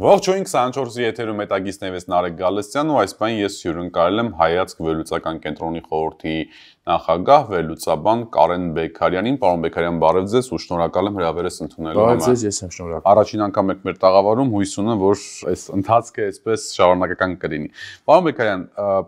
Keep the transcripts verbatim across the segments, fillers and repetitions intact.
Ողջույն քսանչորսի եթերում հետագիստներս Նարեկ Գալստյան ու այս բան ես հյուրընկալել եմ Հայացք վերլուծական կենտրոնի խորհրդի նախագահ վերլուծաբան Կարեն Բեկարյանին։ Պարոն Բեկարյան, բարև ձեզ ու շնորհակալ եմ հրավերս ընդունելու համար։ Բարև ձեզ, ես եմ շնորհակալ։ Առաջին անգամ եք մեր տաղավարում, հույս ունեմ, որ այս ընթացքը այսպես շարունակական կլինի։ Պարոն Բեկարյան,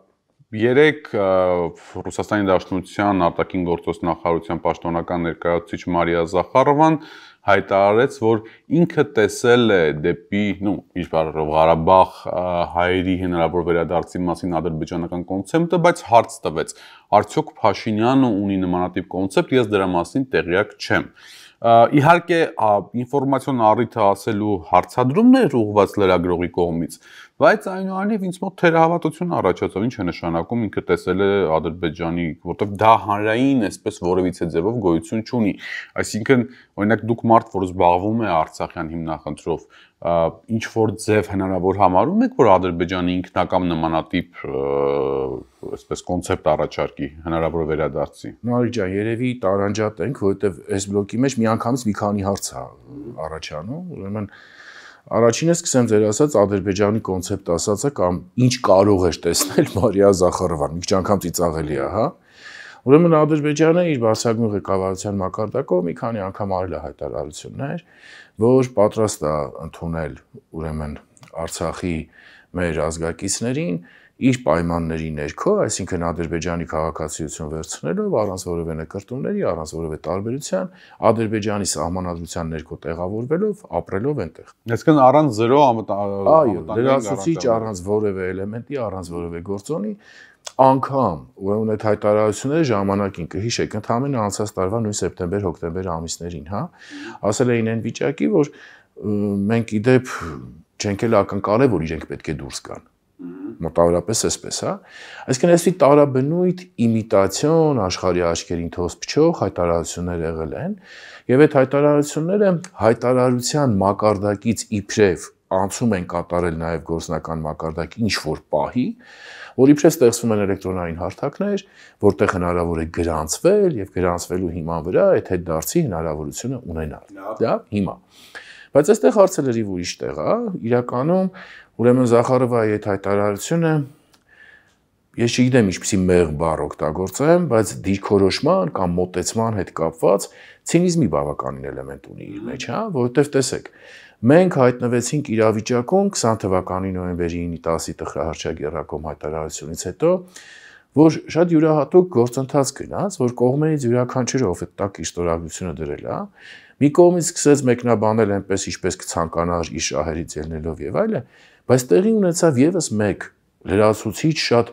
երեք Ռուսաստանի Դաշնության արտաքին գործոս նախարարության պաշտոնական ներկայացուցիչ Մարիա Զախարովան հայտարարեց, որ ինքը տեսել է դեպի, նու, իր բառերով Ղարաբաղ հայերի հնարավոր վերադարձի մասին ադրբեջանական կոնցեպտը, բայց հարց տվեց. արդյոք Փաշինյանը ունի նմանատիպ կոնցեպտ, ես դրա մասին տեղյակ չեմ։ Իհարկե, ինֆորմացիոն առիթը ասելու հարցադրումներ ուղղված լրագրողի կողմից, բայց այնուամենայնիվ ինձ մոտ թերահավատություն առաջացավ, ինչ է նշանակում ինքը տեսել է Ադրբեջանի, որտեղ դա հանրային այսպես որևիցե ձևով գոյություն չունի։ Այսինքն, օրինակ դուք մարդ, որ զբաղվում է Արցախյան հիմնախնդրով, ինչ որ ձև հնարավոր համարում եք, որ Ադրբեջանի ինքնակամ նմանատիպ այսպես կոնցեպտ առաջարկի հնարավոր վերադարձի։ Նարեկ ջան, երևի տարանջատ ենք, որովհետև այս բլոկի մեջ միանգամից մի քանի հարց է առաջանում, ուրեմն առաջինը սկսեմ ձեր ասած Ադրբեջանի կոնցեպտ ասածը կամ ինչ կարող է տեսնել Մարիա Զախարովան, մի քիչ անգամ ծիծաղելի է, հա։ Ուրեմն Ադրբեջանը իր բարձրագույն ղեկավարության մակարդակով մի քանի անգամ արել է հայտարարություններ, որ պատրաստ է ընդունել ուրեմն Արցախի մեր ազգակիցներին իր պայմանների ներքո, այսինքն Ադրբեջանի քաղաքացիություն վերցնելով առանց որևէ նկրտումների, առանց որևէ տարբերության, Ադրբեջանի սահմանադրության ներքո տեղավորվելով, ապրելով այնտեղ։ Այսինքն առանց զրո Այո, լրացուցիչ, առանց որևէ էլեմենտի, առանց որևէ գործոնի, անգամ ուրեմն այդ հայտարարությունները ժամանակին կհիշեք, ընդհանրապես անցած տարվա նույն սեպտեմբեր-հոկտեմբեր ամիսներին, հա, ասել էին այն վիճակի, որ մենք իդեպ չենք էլ ակնկալել, որ իրենք պետք է դուրս գան։ Մոտավորապես այսպես, հա։ Այսինքն այսի տարաբնույթ իմիտացիոն աշխարհի աչքերին թոս փչող հայտարարություններ եղել են, եւ այդ հայտարարությունները հայտարարության մակարդակից իբրև անցում են կատարել նաեւ գործնական մակարդակի ինչ որ պահի, որ իբրև ստեղծվում են էլեկտրոնային հարթակներ, որտեղ հնարավոր է գրանցվել եւ գրանցվելու հիման վրա այդ հետդարձի հնարավորությունը ունենալ։ Դա հիմա։ Բայց այստեղ հարցը լրիվ ուրիշ տեղ է, իրականում ուրեմն Զախարովայի այդ հայտարարությունը ես չգիտեմ ինչպեսի մեղ բառ օգտագործեմ, բայց դիրքորոշման կամ մոտեցման հետ կապված ցինիզմի բավականին էլեմենտ ունի իր մեջ, հա, որովհետև տեսեք, մենք հայտնվեցինք իրավիճակում քսան թվականի նոյեմբերի ինը-տասի տխրահարճագեռակոմ հայտարարությունից հետո, որ շատ յուրահատուկ գործընթաց գնաց, որ կողմերից յուրաքանչյուրը ով այդ տակ իր ստորագրությունը դրել է, մի կողմից սկսեց մեկնաբանել այնպես, ինչպես կցանկանար իր շահերից ելնելով եւ այլը, բայց տեղի ունեցավ եւս մեկ լրացուցիչ շատ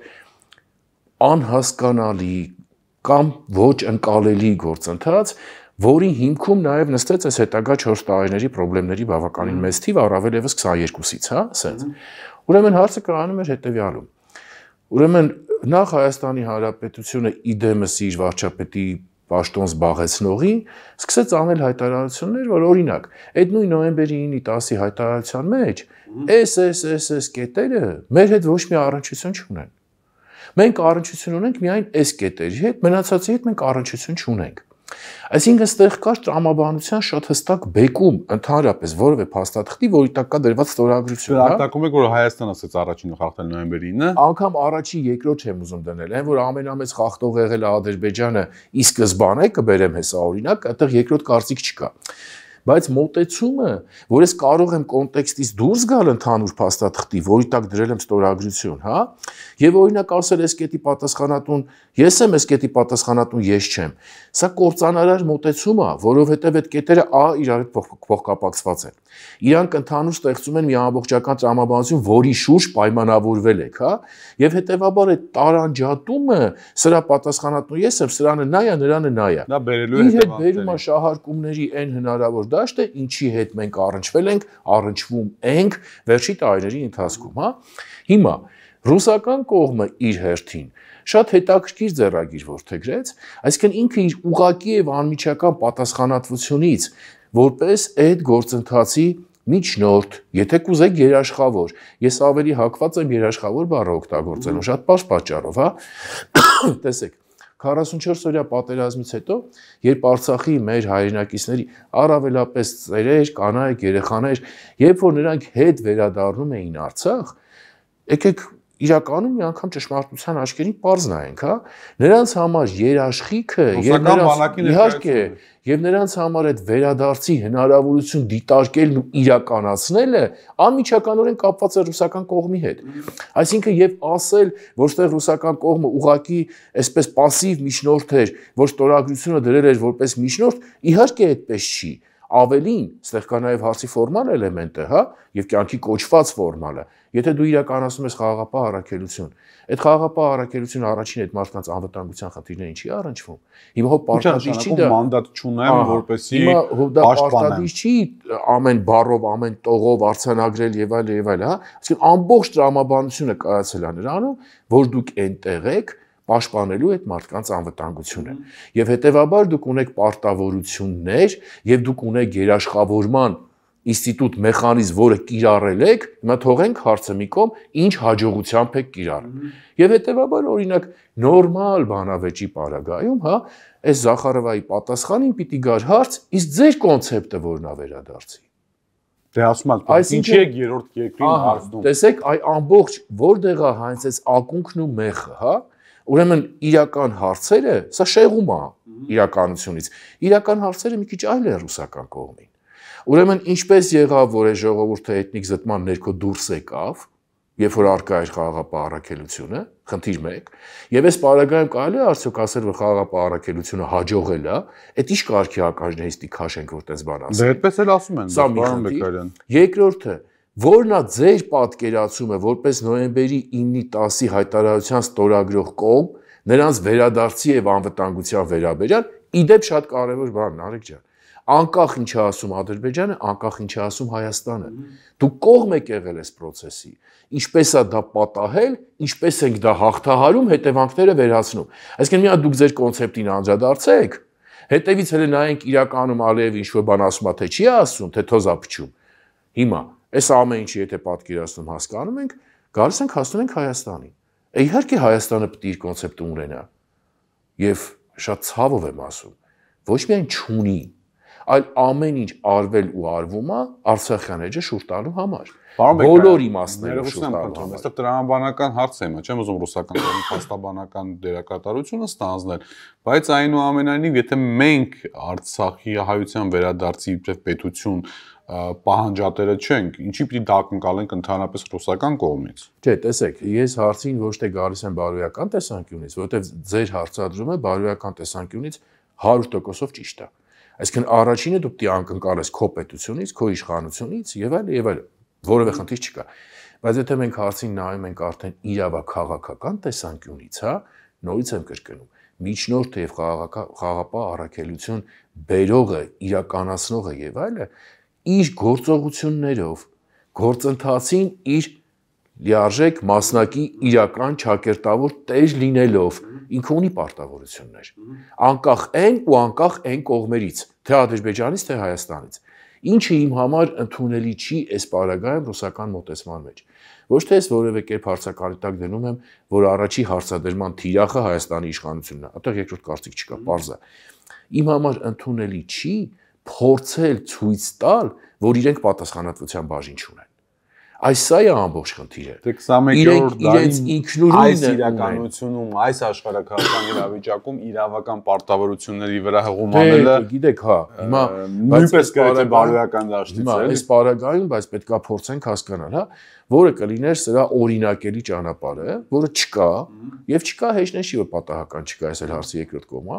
անհասկանալի կամ ոչ ընկալելի գործընթաց, որի հիմքում նաև նստեց այս հետագա չորս տարիների խնդիրների բավականին մեծ թիվ, առավել եւս քսաներկուսից, հա, ասենց։ Ուրեմն հարցը կայանում էր հետեւյալում։ Ուրեմն նախ Հայաստանի Հանրապետությունը իդեմս իր վարչապետի պաշտոն զբաղեցնողի սկսեց անել հայտարարություններ, որ օրինակ, այդ նույն նոյեմբերի ինը-տասի հայտարարության մեջ էս էս էս էս կետերը մեր հետ ոչ մի առնչություն չունեն։ Մենք առնչություն ունենք միայն այս կետերի հետ, մնացածի հետ մենք առնչություն չունենք։ Այսինքն ստեղ կար տրամաբանության շատ հստակ բեկում ընդհանրապես որևէ փաստաթղթի, որի տակ կա դրված ստորագրություն, հա։ Արտակում եք, որ Հայաստանը ասեց առաջինը խախտել նոյեմբերի ինը։ Անկամ առաջի երկրորդ չեմ ուզում դնել, այն որ ամենամեծ խախտող եղել է Ադրբեջանը, ի սկզբանե կբերեմ հեսա օրինակ, այդտեղ երկրորդ կարծիք չկա։ Բայց մոտեցումը, որ ես կարող եմ կոնտեքստից դուրս գալ ընդհանուր փաստաթղթի, որի տակ դրել եմ ստորագրություն, հա, եւ օրինակ ասել ես կետի պատասխանատուն, ես եմ ես կետի պատասխանատուն, ես չեմ։ Սա կործանարար մոտեցում է, որովհետեւ այդ կետերը ա իրար հետ փոխկապակցված են։ Իրանք ընդհանուր ստեղծում են մի ամբողջական տրամաբանություն, որի շուրջ պայմանավորվել եք, հա, եւ հետեւաբար այդ տարանջատումը, սրա պատասխանատուն ես եմ, սրանը նա է, նրանը նա է։ Դա բերելու է հետ բերում է շահարկումների այն հնարավոր դաշտը, ինչի հետ մենք առնչվել ենք, առնչվում ենք վերջի տարիների ընթացքում, հա։ Հիմա ռուսական կողմը իր հերթին շատ հետաքրքիր ձեռագիր որդեգրեց, այսինքն ինքը իր ուղղակի եւ անմիջական պատասխանատվությունից որպես այդ գործընթացի միջնորդ, եթե կուզեք երաշխավոր, ես ավելի հակված եմ երաշխավոր բառը օգտագործելու, շատ պարզ պատճառով, հա։ Տեսեք, քառասունչորս օրյա պատերազմից հետո, երբ Արցախի մեր հայրենակիցների առավելապես ծերեր, կանայք, երեխաներ, երբ որ նրանք հետ վերադառնում էին Արցախ, եկեք իրականում մի անգամ ճշմարտության աչքերին պարզ նայենք, հա, նրանց համար երաշխիքը եւ նրանց իհարկե եւ նրանց համար այդ վերադարձի հնարավորություն դիտարկելն ու իրականացնելը անմիջականորեն կապված է ռուսական կողմի հետ։ Այսինքն եւ ասել, որ ստեղ ռուսական կողմը ուղակի այսպես пассив միջնորդ էր, որ ստորագրությունը դրել էր որպես միջնորդ, իհարկե այդպես չի։ Ավելին, ստեղ կա նաև հարցի ֆորմալ էլեմենտը, հա, եւ կյանքի կոչված ֆորմալը։ Եթե դու իրականացնում ես խաղաղապահ առաքելություն, այդ խաղաղապահ առաքելությունը առաջին այդ մարդկանց անվտանգության խնդիրներին չի առնչվում։ Հիմա հո պարտադիր չի դա մանդատ չունեմ, որպեսզի պարտադիր չի ամեն բառով, ամեն տողով արձանագրել եւ այլ եւ այլ, հա։ Այսինքն ամբողջ տրամաբանությունը կայացել է նրանում, որ դուք այնտեղ եք պաշտպանելու այդ մարդկանց անվտանգությունը։ Եվ հետեւաբար դուք ունեք պարտավորություններ եւ դուք ունեք երաշխավորման ինստիտուտ մեխանիզմ, որը կիրառել եք, հիմա թողենք հարցը մի կողմ, ինչ հաջողությամբ եք կիրառել։ Եվ հետեւաբար օրինակ նորմալ բանավեճի պարագայում, հա, այս Զախարովայի պատասխանին պիտի գար հարց, իսկ ձեր կոնցեպտը որն է վերադարձի։ Դե ասում եմ, ինչի եք երրորդ երկրին հարցնում։ Տեսեք, այ ամբողջ որտեղ է հենց այս ակունքն ու մեխը, հա, ուրեմն իրական հարցերը, սա շեղում է իրականությունից։ Իրական հարցերը մի քիչ այլ է ռուսական կողմին։ Ուրեմն ինչպես եղավ, որ այս ժողովուրդը էթնիկ զտման ներքո դուրս եկավ, երբ որ առկա էր խաղաղապահ առաքելությունը, խնդիր մեկ, եւ այս պարագայում կարելի է արդյոք ասել, որ խաղաղապահ առաքելությունը հաջողել է, այդ ի՞նչ կարգի ականջներից դի քաշենք, որ տես բան ասենք։ Դե այդպես էլ ասում են, պարոն Բեկարյան։ Երկրորդը, որն է ձեր պատկերացումը, որպես նոյեմբերի ինը տասի հայտարարության ստորագրող կողմ, նրանց վերադարձի եւ անվտանգության վերաբերյալ, իդեպ շատ կարեւոր բան, Նարեկ ջան։ Անկախ ինչ է ասում Ադրբեջանը, անկախ ինչ է ասում Հայաստանը։ Դու կողմ եք եղել այս process-ի։ Ինչպես է դա պատահել, ինչպես ենք դա հաղթահարում, հետևանքները վերացնում։ Այսինքն մի հատ դուք ձեր կոնցեպտին անդրադարձեք, հետևից հենց նայենք իրականում Ալիևը ինչ-որ բան ասում է, թե չի ասում, թե թոզ է փչում։ Հիմա այս ամեն ինչը եթե պատկերացնում հասկանում ենք, գալիս ենք հասնում ենք Հայաստանին։ Իհարկե Հայաստանը պետք է իր կոնցեպտը ունենա։ Եվ շատ ցավով եմ ասում, ոչ միայն չունի, այլ ամեն ինչ արվել ու արվում է Արցախյան էջը շուրջ տալու համար։ Բոլոր իմաստներով շուրջ տալու համար։ Այստեղ տրամաբանական հարց է, չեմ ուզում ռուսական կողմի փաստաբանական դերակատարությունը ստանձնել, բայց այնուամենայնիվ, եթե մենք Արցախի հայության վերադարձի իբրև պետություն պահանջատերը չենք, ինչի պիտի դա ակնկալենք ընդհանրապես ռուսական կողմից։ Չէ, տեսեք, ես հարցին ոչ թե գալիս եմ բարոյական տեսանկյունից, որովհետև ձեր հարցադրումը բարոյական տեսանկյունից հարյուր տոկոսով ճիշտ է։ Այսինքն առաջինը դու պիտի անկնկալես քո պետությունից, քո իշխանությունից եւ այլ եւ այլ, որևէ խնդիր չկա։ Բայց եթե մենք հարցին նայում ենք արդեն իրավաքաղաքական տեսանկյունից, հա, նորից եմ կրկնում, միջնորդը եւ խաղաղապահ առաքելություն բերողը, իրականացնողը եւ այլը իր գործողություններով, գործընթացին իր լիարժեք մասնակի իրական ճակերտավոր տեր լինելով ինքը ունի պարտավորություններ, անկախ այն ու անկախ այն կողմերից, թե Ադրբեջանից, թե Հայաստանից, ինչը իմ համար ընդունելի չի այս պարագայում ռուսական մոտեցման մեջ։ Ոչ թե ես որևէ կերպ հարցակալի տակ դնում եմ, որ առաջի հարցադրման թիրախը Հայաստանի իշխանությունն է, այդտեղ երկրորդ կարծիք չկա, պարզ է։ Իմ համար ընդունելի չի փորձել ցույց տալ, որ իրենք պատասխանատվության բաժին չունեն։ Այս սա է ամբողջ խնդիրը։ Դե քսանմեկերորդ դարին այս իրականությունում, այս աշխարհակաղակական իրավիճակում իրավական պարտավորությունների վրա հղում անելը, գիտեք, հա, հիմա նույնպես գրեթե բարոյական դաշտից է։ Այս պարագայում, բայց պետքա փորձենք հասկանալ, հա, որը կլիներ սրա օրինակելի ճանապարհը, որը չկա, եւ չկա հեշտնեշի, որ պատահական չկա, այս էլ հարցի երկրորդ կողմը,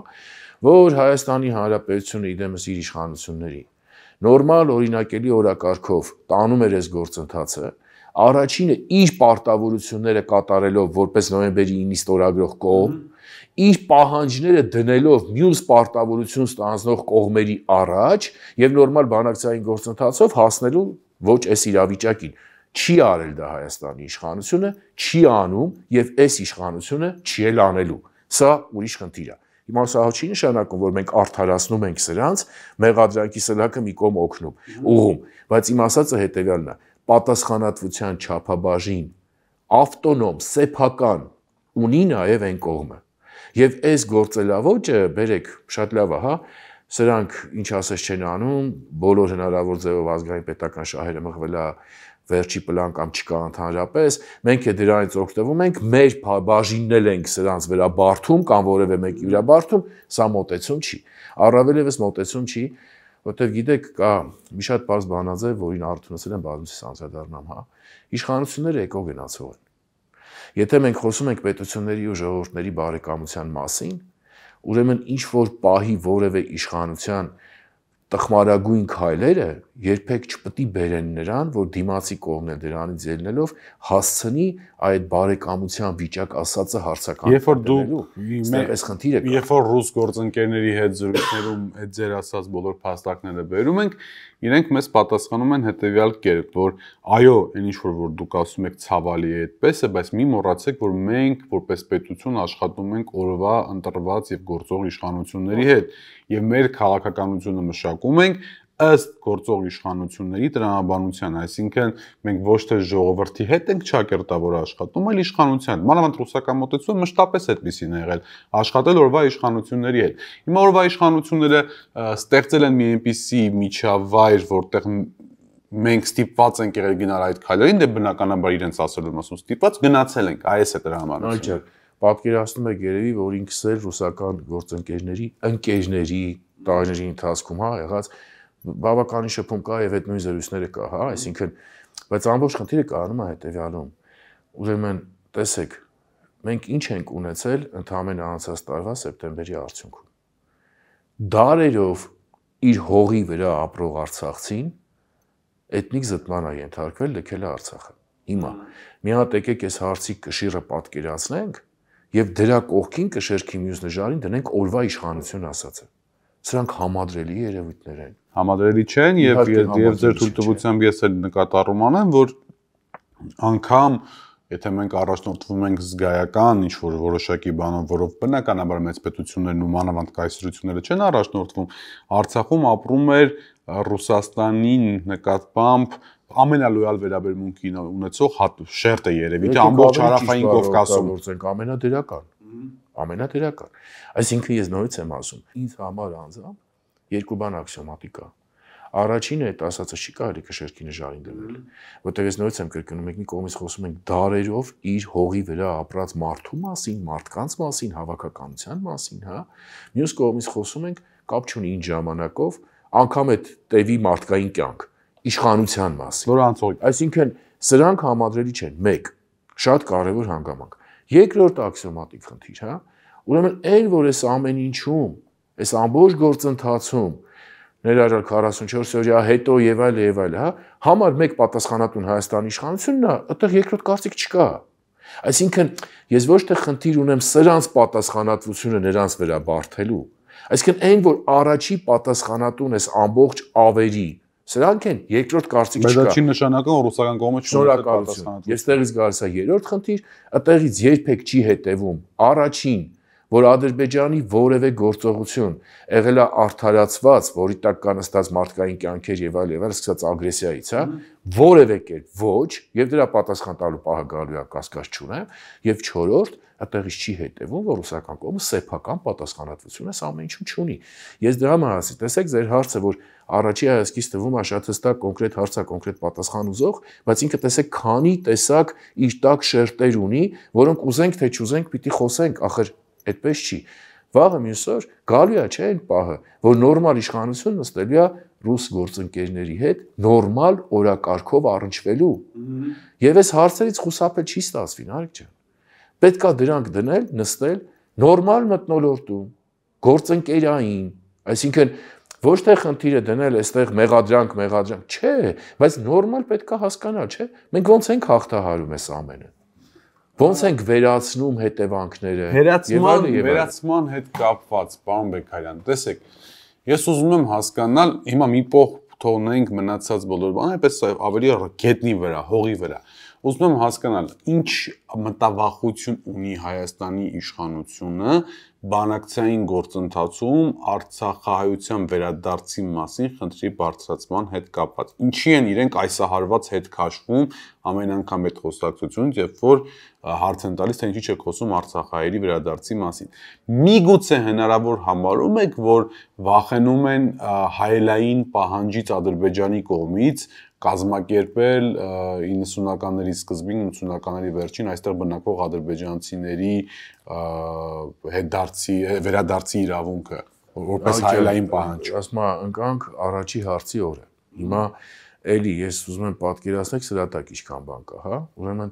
որ Հայաստանի Հանրապետությունը իդեմս իր իշխանությունների նորմալ օրինակելի օրակարգով տանում էր այս գործընթացը, առաջինը իր պարտավորությունները կատարելով որպես նոյեմբերի ինը ստորագրող կողմ, իր պահանջները դնելով մյուս պարտավորություն ստանձնող կողմերի առաջ եւ նորմալ բանակցային գործընթացով հասնելու ոչ այս իրավիճակին։ Չի արել դա Հայաստանի իշխանությունը, չի անում եւ այս իշխանությունը չի էլ անելու։ Սա ուրիշ խնդիր է։ Հիմա սա չի նշանակում, որ մենք արդարացնում ենք սրանց, մեղադրանքի սլաքը մի կողմ օգնում, ուղում, բայց իմ ասածը հետեւյալն է. պատասխանատվության չափաբաժին ավտոնոմ, սեփական ունի նաև այն կողմը։ Եվ այս գործելավոճը, բերեք, շատ լավ է, հա, սրանք ինչ ասես չեն անում, բոլոր հնարավոր ձևով ազգային պետական շահերը մղվել է վերջի պլան կամ չկա ընդհանրապես, մենք է դրանից օգտվում ենք, մեր բաժիննել ենք սրանց վրա բարդում կամ որևէ մեկի վրա բարդում, սա մոտեցում չի։ Առավել եւս մոտեցում չի, որտեղ գիտեք, կա մի շատ բարձ բանաձև, որին արդյունացել են բազմիցս անդրադառնամ, հա։ Իշխանությունները էկո գնացող են։ Եթե մենք խոսում ենք պետությունների ու ժողովուրդների բարեկամության մասին, ուրեմն ինչ որ պահի որևէ իշխանության տխմարագույն քայլերը երբեք չպետք է բերեն նրան, որ դիմացի կողմն է դրանից ելնելով հասցնի այդ բարեկամության վիճակ ասածը հարցական երբ որ դու այս խնդիրը կա։ Երբ որ ռուս գործընկերների հետ զրույցներում այդ ձեր ասած բոլոր փաստարկները բերում ենք, իրենք մեզ պատասխանում են հետեւյալ կերպ, որ այո, այն ինչ որ որ դուք ասում եք ցավալի է այդպես է, բայց մի մոռացեք, որ մենք որպես պետություն աշխատում ենք օրվա ընտրված եւ գործող իշխանությունների հետ եւ մեր քաղաքականությունը մշակում ենք ըստ գործող իշխանությունների տրամաբանության, այսինքն մենք ոչ թե ժողովրդի հետ ենք ճակերտավոր աշխատում, այլ իշխանության։ Մանավանդ ռուսական մոտեցումը մշտապես այդպեսին է եղել, աշխատել օրվա իշխանությունների հետ։ Հիմա օրվա իշխանությունները ստեղծել են մի այնպիսի միջավայր, որտեղ մենք ստիպված ենք եղել գնալ այդ քայլերին, դե բնականաբար իրենց ասելով ասում ստիպված գնացել ենք, այս է տրամաբանությունը։ Պատկերացնում եք երևի, որ ինքս էլ ռուսական գործընկերների, ընկերների տարիների ընթացքում, հա, եղած բավականին շփում կա եւ այդ նույն զրույցները կա, հա, այսինքն, բայց ամբողջ խնդիրը կանում է հետեւյալում։ Ուրեմն, տեսեք, մենք ինչ ենք ունեցել ընդհանրապես անցած տարվա սեպտեմբերի արդյունքում։ Դարերով իր հողի վրա ապրող արցախցին էթնիկ զտման է ենթարկվել, լքել է Արցախը։ Հիմա մի հատ եկեք այս հարցի կշիռը պատկերացնենք եւ դրա կողքին կշերքի մյուս նժարին դնենք օրվա իշխանություն ասածը։ Սրանք համադրելի երևույթներ են։ Համադրելի չեն եւ եւ ձեր թույլտվությամբ ես էլ նկատառում անեմ, որ անգամ եթե մենք առաջնորդվում ենք զգայական ինչ որ որոշակի բանով, որով բնականաբար մեծ պետություններն ու մանավանդ կայսրությունները չեն առաջնորդվում, Արցախում ապրում էր Ռուսաստանին նկատմամբ ամենալոյալ վերաբերմունքի ունեցող շերտը երևի թե ամբողջ հարավային Կովկասում գործենք ամենադերական ամենադերական այսինքն ես նորից եմ ասում ինձ համար անձամբ երկու բան աքսիոմատիկ է առաջինը այդ ասածը չի կարելի կշերքի նժարին դնել որտեղ ես նորից եմ կրկնում եք մի կողմից խոսում ենք դարերով իր հողի վրա ապրած մարդու մասին մարդկանց մասին հավաքականության մասին հա մյուս կողմից խոսում ենք կապ չունի ինչ ժամանակով անգամ այդ տևի մարդկային կյանք իշխանության մասին որ անցողիկ այսինքն սրանք համադրելի չեն մեկ շատ կարևոր հանգամանք երկրորդ աքսիոմատիկ խնդիր հա ուրեմն այն որ այս ամեն ինչում այս ամբողջ գործընթացում ներառյալ քառասունչորս օրյա հետո եւ այլ եւ այլ հա համար մեկ պատասխանատուն Հայաստանի իշխանությունն է այդտեղ երկրորդ կարծիք չկա այսինքն ես ոչ թե խնդիր ունեմ սրանց պատասխանատվությունը նրանց վրա բարթելու այսինքն այն որ առաջի պատասխանատուն էս ամբողջ ավերի սրանք են երկրորդ կարծիք չկա։ Բայց դա չի նշանակում որ ռուսական կողմը չունի պատասխանատվություն։ Ես տեղից գալիս է երրորդ խնդիր, այդտեղից երբեք չի հետևում առաջին, որ Ադրբեջանի որևէ գործողություն եղել է արդարացված, որի տակ կա նստած մարդկային կյանքեր եւ այլ եւ այլ, սկսած ագրեսիայից, հա, որևէ կերպ ոչ, եւ դրա պատասխան տալու պահը գալու է կասկած չունեմ, եւ չորրորդ այդտեղից չի հետևում, որ ռուսական կողմը սեփական պատասխանատվություն է ամեն ինչում չունի։ Ես դրա համար ասի, տեսեք ձեր հարցը, որ առաջի հայացքից թվում է շատ հստակ կոնկրետ հարց է, կոնկրետ պատասխան ուզող, բայց ինքը տեսեք քանի տեսակ իր տակ շերտեր ունի, որոնք ուզենք թե չուզենք պիտի խոսենք, ախր այդպես չի։ Վաղը մյուս օր գալու է, չէ՞, այն պահը, որ նորմալ իշխանություն նստելու է ռուս գործընկերների հետ նորմալ օրակարգով առնչվելու։ Եվ այս հարցերից խուսափել չի ստացվի, Նարեկ ջան։ Պետք է դրանք դնել, նստել նորմալ մթնոլորտում, գործընկերային, այսինքն ոչ թե խնդիրը դնել այստեղ մեղադրանք, մեղադրանք, չէ, բայց նորմալ պետք է հասկանալ, չէ։ Մենք ոնց ենք հաղթահարում այս ամենը։ Ոնց ենք վերացնում հետևանքները։ Վերացման, վերացման հետ կապված, պարոն Բեկարյան, տեսեք, ես ուզում եմ հասկանալ, հիմա մի փող թողնենք մնացած բոլոր բաները, պես ավելի գետնի վրա, հողի վրա։ ուզում եմ հասկանալ, ինչ մտավախություն ունի Հայաստանի իշխանությունը բանակցային գործընթացում Արցախահայության վերադարձի մասին խնդրի բարձրացման հետ կապված։ Ինչի են իրենք այսահարված հետ քաշվում ամեն անգամ այդ խոսակցությունից, երբ որ հարց են տալիս, թե ինչի չեք խոսում Արցախահայերի վերադարձի մասին։ Միգուցե հնարավոր համարում եք, որ վախենում են հայելային պահանջից Ադրբեջանի կողմից կազմակերպել իննսունականների սկզբին, ութսունականների վերջին այստեղ բնակվող ադրբեջանցիների հետդարձի, վերադարձի իրավունքը, որպես հայելային պահանջ։ Ասում եմ, ընկանք առաջի հարցի օրը։ Հիմա էլի ես ուզում եմ պատկերացնել սրատակ ինչքան բան կա, հա։ Ուրեմն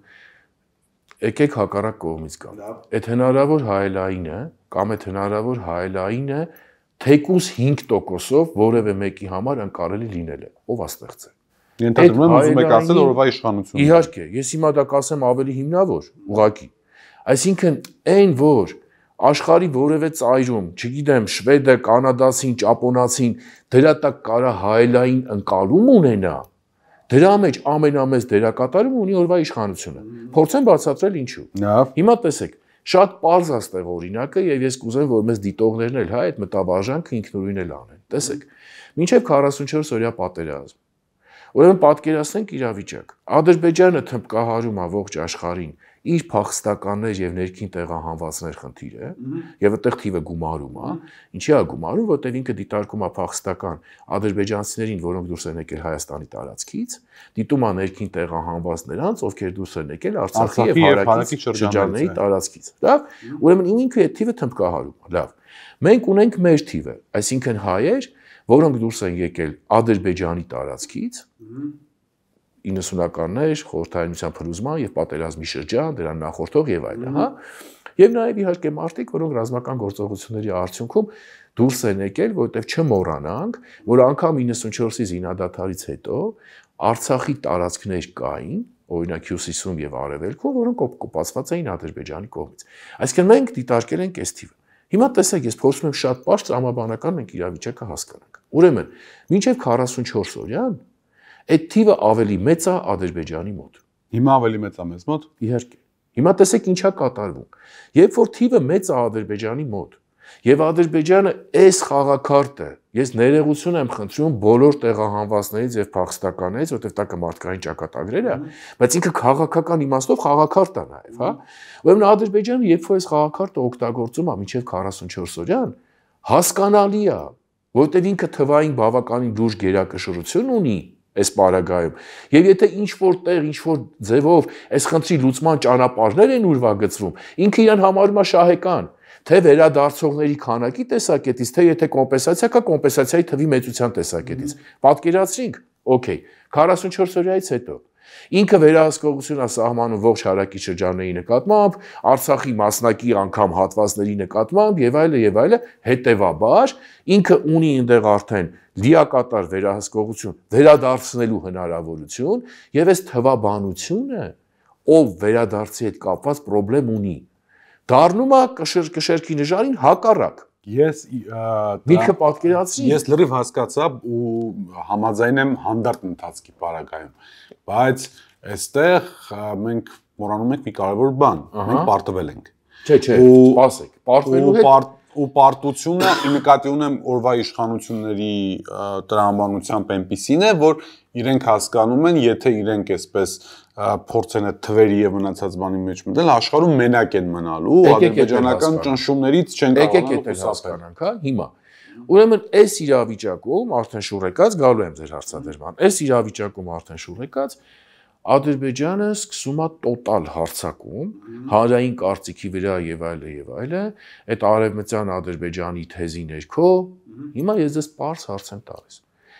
եկեք հակառակ կողմից գալ։ Այդ հնարավոր հայելայինը կամ այդ հնարավոր հայելայինը թեկուզ հինգ տոկոսով որևէ մեկի համար ընկալելի լինել է։ Ով է ստեղծել։ Ենթադրում եմ ուզում եք ասել օրվա իշխանությունը։ Իհարկե, ես հիմա դա կասեմ ավելի հիմնավոր, ուղղակի։ Այսինքն այն, որ աշխարհի որևէ ծայրում, չգիտեմ, շվեդը, կանադացին, ճապոնացին դրա տակ կարա հայելային ընկալում ունենա, դրա մեջ ամենամեծ դերակատարում ունի օրվա իշխանությունը։ Փորձեմ բացատրել ինչու։ Հիմա տեսեք, շատ պարզ է ստեղ օրինակը եւ ես կուզեմ, որ մեզ դիտողներն էլ հա այդ մտաբաժանքը ինքնուրույն էլ անեն։ Տեսեք, մինչեւ քառասունչորս օրյա պատերազմ Ուրեմն պատկերացնենք իրավիճակ։ Ադրբեջանը թմբկահարում է ողջ աշխարհին իր փախստականներ եւ ներքին տեղահանվածներ խնդիրը, եւ այդտեղ թիվը գումարում է, ինչի է գումարում, որտեղ ինքը դիտարկում է փախստական ադրբեջանցիներին, որոնք դուրս են եկել Հայաստանի տարածքից, դիտում է ներքին տեղահանված նրանց, ովքեր դուրս են եկել Արցախի եւ հարակից շրջանների տարածքից։ Լավ, ուրեմն ինքը այդ թիվը թմբկահարում է։ Լավ։ Մենք ունենք մեր թիվը, այսինքն հայեր, որոնք դուրս են եկել Ադրբեջանի տարածքից, իննսունականներ, խորհրդային փլուզման եւ պատերազմի շրջան, դրան նախորդող եւ այլն, հա։ Եվ նաեւ իհարկե մարդիկ, որոնք ռազմական գործողությունների արդյունքում դուրս են եկել, որտեղ չմոռանանք, որ անգամ իննսունչորսի զինադադարից հետո Արցախի տարածքներ կային, օրինակ Հյուսիսում եւ Արևելքում, որոնք օկուպացված էին Ադրբեջանի կողմից։ Այսինքն մենք դիտարկել ենք այս թիվը։ Հիմա տեսեք, ես փորձում եմ շատ պարզ տրամաբանական մենք իրավիճակը հասկանանք։ Ուրեմն, մինչև քառասունչորս օրյան այդ թիվը ավելի մեծ է Ադրբեջանի մոտ։ Հիմա ավելի մեծ է մեզ մոտ։ Իհարկե։ Հիմա տեսեք ինչա կատարվում։ Երբ որ թիվը մեծ է Ադրբեջանի մոտ, եւ Ադրբեջանը այս խաղակարտը, ես ներողություն եմ խնդրում բոլոր տեղահանվածներից եւ փախստականներից, որտեղ տակը մարդկային ճակատագրեր է, բայց ինքը քաղաքական իմաստով խաղակարտ է նաեւ, հա։ Ուրեմն Ադրբեջանը երբ որ այս խաղակարտը օգտագործում է մինչեւ քառասունչորս օրյան, հասկանալի է, որտեղ ինքը թվային բավականին լուրջ գերակշռություն ունի այս պարագայում։ Եվ եթե ինչ-որ տեղ, ինչ-որ ձևով այս խնդրի լուծման ճանապարհներ են ուրվագծվում, ինքը իրան համարում է շահեկան, թե վերադարձողների քանակի տեսակետից, թե եթե կոմպենսացիա կա, կոմպենսացիայի թվի մեծության տեսակետից։ Պատկերացրինք, օքեյ, քառասունչորս օրյայից հետո ինքը վերահսկողություն է սահմանում ողջ հարակից շրջանների նկատմամբ, Արցախի մասնակի անգամ հատվածների նկատմամբ եւ այլը եւ այլը, հետեւաբար ինքը ունի այնտեղ արդեն լիակատար վերահսկողություն, վերադարձնելու հնարավորություն եւ այս թվաբանությունը, ով վերադարձի հետ կապված խնդրեմ ունի, դառնում է կշերքի նժարին հակառակ։ Ես միտքը պատկերացրի։ Ես լրիվ հասկացա ու համաձայն եմ հանդարտ ընթացքի պարագայում, բայց այստեղ մենք մոռանում ենք մի կարևոր բան, մենք պարտվել ենք։ Չէ, չէ, սպասեք, պարտվելու հետ ու պարտությունը նկատի ունեմ օրվա իշխանությունների տրամաբանությամբ այնպիսին է, որ իրենք հասկանում են, եթե իրենք այսպես փորձեն այդ թվերի եւ մնացած բանի մեջ մտնել, աշխարհում մենակ են մնալու, ադրբեջանական ճնշումներից չեն կարողանա հասկանանք, հա, հիմա։ Ուրեմն այս իրավիճակում արդեն շուռեկած գալու եմ ձեր հարցադրման։ Այս իրավիճակում արդեն շուռեկած Ադրբեջանը սկսում է տոտալ հարձակում, հանրային կարծիքի վրա եւ այլը եւ այլը, այդ արևմտյան Ադրբեջանի թեզի ներքո, հիմա ես դες պարզ հարց եմ տալիս։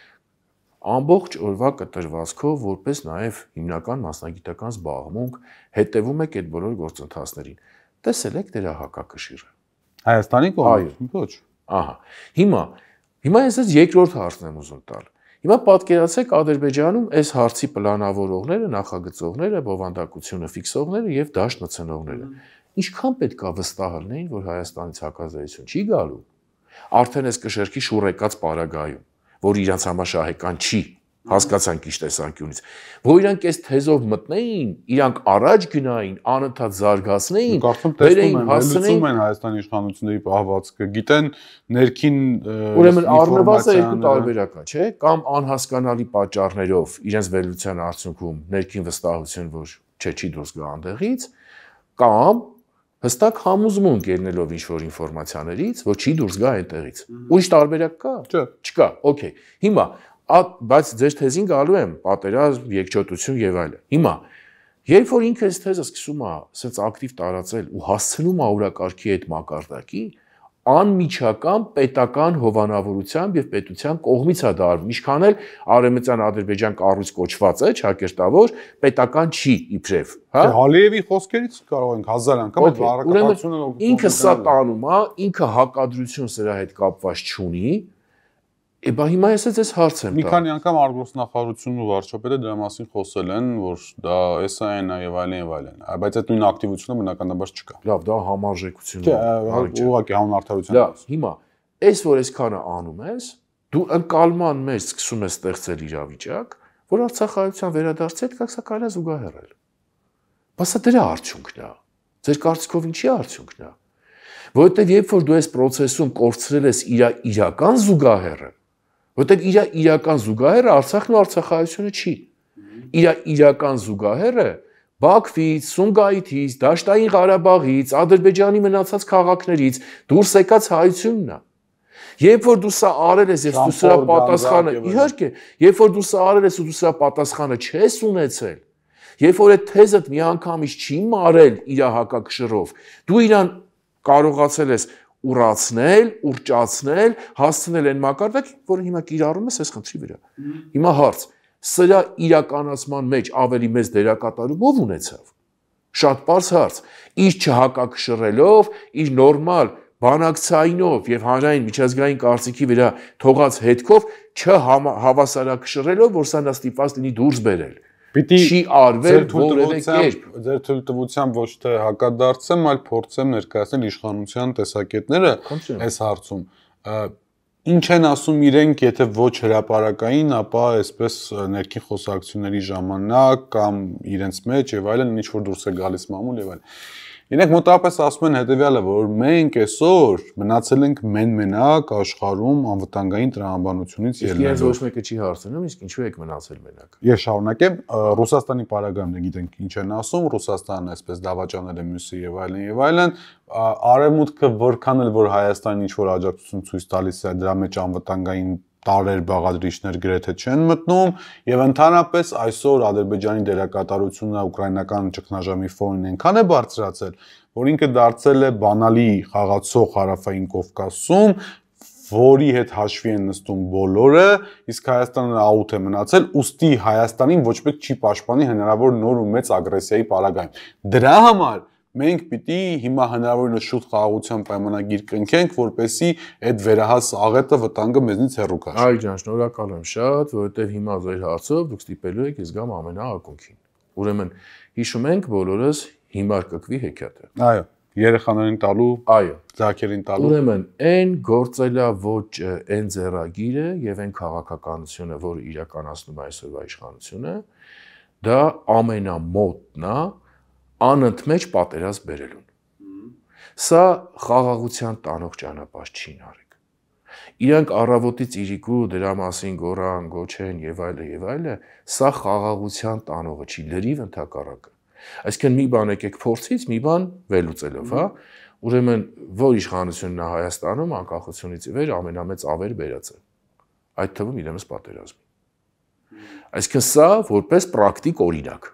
Ամբողջ օրվա կտրվածքով, որպես նաեւ հիմնական մասնագիտական զբաղմունք, հետևում եք այդ բոլոր գործընթացներին։ Տեսել եք դրա հակակշիռը։ Հայաստանի կողմից։ Ոչ։ Ահա։ Հիմա, հիմա ես դες երկրորդ հարցն եմ ուզում տալ։ Հիմա պատկերացրեք Ադրբեջանում այս հարցի պլանավորողները, նախագծողները, բովանդակությունը ֆիքսողները եւ դաշտ մտցնողները։ Ինչքան պետք է վստահ լինեին, որ Հայաստանից հակազդեցություն չի գալու։ Արդեն այս կշերքի շուռեկած պարագայում, որ իրանց համար շահեկան չի, հասկացանք ինչ տեսանկյունից, որ իրանք այս թեզով մտնեին, իրանք առաջ գնային, անընդհատ զարգացնեին, վերեին հասցնեին են Հայաստանի իշխանությունների պահվածքը, գիտեն ներքին ուրեմն առնվազն երկու տարբերական, չէ՞, կամ անհասկանալի պատճառներով իրենց վերլուծության արդյունքում ներքին վստահություն, որ չէ, չի դուրս գա այնտեղից, կամ հստակ համոզմունք ելնելով ինչ-որ ինֆորմացիաներից, որ չի դուրս գա այնտեղից։ Ուրիշ տարբերակ կա։ Չկա, օքեյ։ Հիմա բայց ձեր թեզին գալու եմ պատերազմ, երկչոտություն եւ այլն։ Հիմա երբ որ ինքը այս թեզը սկսում է ասենց ակտիվ տարածել ու հասցնում է օրակարգի այդ մակարդակի, անմիջական պետական հովանավորությամբ եւ պետության կողմից է դարվում։ Ինչքան էլ Արևմտյան Ադրբեջան կառույց կոչված է, ճակերտավոր, պետական չի իբրև, հա։ Ալիևի խոսքերից կարող ենք հազար անգամ այդ բառակապությունը ինքը սա տանում է, ինքը հակադրություն սրա հետ կապված չունի։ Էբա հիմա ես այս հարցեմ տա։ Մի քանի անգամ արտգործնախարարությունն ու վարչապետը դրա մասին խոսել են, որ դա էս է այն եւ այլն եւ այլն։ Բայց այդ նույն ակտիվությունը բնականաբար չկա։ Լավ, դա համարժեքություն է։ Չէ, ուղղակի հանրարդարություն։ Լավ, հիմա այս որ այսքանը անում ես, դու ընկալման մեջ սկսում ես ստեղծել իրավիճակ, որ Արցախայցյան վերադարձի հետ կա կարելի է զուգահեռել։ Բայց սա դրա արդյունքն է։ Ձեր կարծիքով ինչի արդյունքն է։ Որովհետեւ երբ որ դու այս process-ում կորցրել ես իր իրական զուգահեռը, որտեղ իր իրական զուգահեռը Արցախն ու Արցախայցյանը չի։ Իր իրական զուգահեռը Բաքվից, Սումգայիթից, Դաշտային Ղարաբաղից, Ադրբեջանի մնացած քաղաքներից դուրս եկած հայությունն է։ Երբ որ դու սա արել ես, ես դու սրա պատասխանը, իհարկե, երբ որ դու սա արել ես ու դու սրա պատասխանը չես ունեցել, երբ որ այդ թեզդ միանգամից չի մարել իր հակակշռով, դու իրան կարողացել ես ուրացնել, ուրճացնել, հասցնել այն մակարդակին, որը հիմա կիրառում ես այս խնդրի վրա։ Հիմա հարց, սրա իրականացման մեջ ավելի մեծ դերակատարում ով ունեցավ։ Շատ պարզ հարց, իր չհակակշռելով, իր նորմալ բանակցայինով եւ հանրային միջազգային կարծիքի վրա թողած հետքով չհավասարակշռելով, որ սա նա ստիպված լինի դուրս բերել։ Պիտի չի արվել որևէ կերպ։ Ձեր թույլտվությամբ ոչ թե հակադարձեմ, այլ փորձեմ ներկայացնել իշխանության տեսակետները այս հարցում։ Ինչ են ասում իրենք, եթե ոչ հրապարակային, ապա այսպես ներքին խոսակցությունների ժամանակ կամ իրենց մեջ եւ այլն, ինչ որ դուրս է գալիս մամուլ եւ այլն։ Իրենք մոտավորապես ասում են հետեւյալը, որ մենք այսօր մնացել ենք մեն-մենակ աշխարհում անվտանգային տրամաբանությունից ելնելով։ Իսկ ոչ մեկը չի հարցնում, իսկ ինչու եք մնացել մենակ։ Ես շարունակեմ, Ռուսաստանի պարագայումն գիտենք ինչ են ասում, Ռուսաստանն այսպես դավաճանել է մյուսը եւ այլն եւ այլն, արևմուտքը որքան էլ որ Հայաստանին ինչ որ աջակցություն ցույց տալիս է, դրա մեջ անվտանգային տարեր բաղադրիչներ գրեթե չեն մտնում եւ ընդհանրապես այսօր Ադրբեջանի դերակատարությունը ուկրաինական ճգնաժամի ֆոնին այնքան է բարձրացել, որ ինքը դարձել է բանալի խաղացող Հարավային Կովկասում, որի հետ հաշվի են նստում բոլորը, իսկ Հայաստանը աուտ է մնացել, ուստի Հայաստանին ոչ մեկ չի պաշտպանի հնարավոր նոր ու մեծ ագրեսիայի պարագայում։ Դրա համար մենք պիտի հիմա հնարավորինս շուտ խաղաղության պայմանագիր կնքենք, որպեսզի այդ վերահաս աղետը վտանգը մեզնից հեռու քաշի։ Այ ջան, շնորհակալ եմ շատ, որովհետև հիմա ձեր հարցով դուք ստիպելու եք ես գամ ամենաակունքին։ Ուրեմն հիշում ենք բոլորս հիմար կկվի հեքիաթը։ Այո, երեխաներին տալու, այո, ձակերին տալու։ Ուրեմն այն գործելավոճը, այն ձեռագիրը եւ այն քաղաքականությունը, որը իրականացնում է այսօրվա իշխանությունը, դա ամենամոտն է անընդմեջ պատերազմ բերելուն։ Սա խաղաղության տանող ճանապարհ չի նարեկ։ Իրանք առավոտից իրիկու դրա մասին գորան, գոչեն եւ այլը եւ այլը, սա խաղաղության տանողը չի, լրիվ ընդհակառակը։ Այսինքն մի բան եկեք փորձից, մի բան վերլուծելով, հա։ Ուրեմն որ իշխանությունն է Հայաստանում անկախությունից ի վեր ամենամեծ ավեր բերած է։ Այդ թվում իրենս պատերազմի։ Այսինքն սա որպես պրակտիկ օրինակ։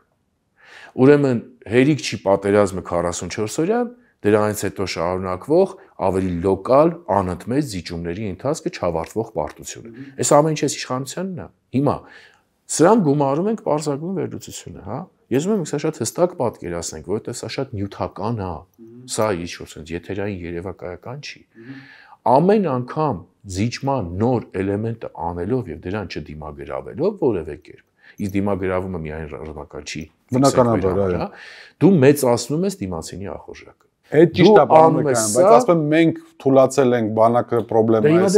Ուրեմն հերիք չի պատերազմը քառասունչորս օրյան, դրանից հետո շարունակվող ավելի լոկալ անընդմեջ զիջումների ընթացքը չավարտվող պարտությունը։ Այս ամեն ինչը իշխանությանն է։ Հիմա սրան գումարում ենք պարզագույն վերլուծությունը, հա։ Ես ուզում եմ սա շատ հստակ պատկերացնենք, որովհետև սա շատ նյութական է։ Սա ինչ-որ sense եթերային երևակայական չի։ Ամեն անգամ զիջման նոր էլեմենտը անելով եւ դրան չդիմագրավելով որևէ կերպ իսկ դիմագրավումը միայն ռազմական չի։ Բնականաբար, այո։ Դու մեծացնում ես դիմացինի ախորժակը։ Այդ ճիշտ է բանում եք, բայց ասում եմ մենք թուլացել ենք բանակը խնդրեմա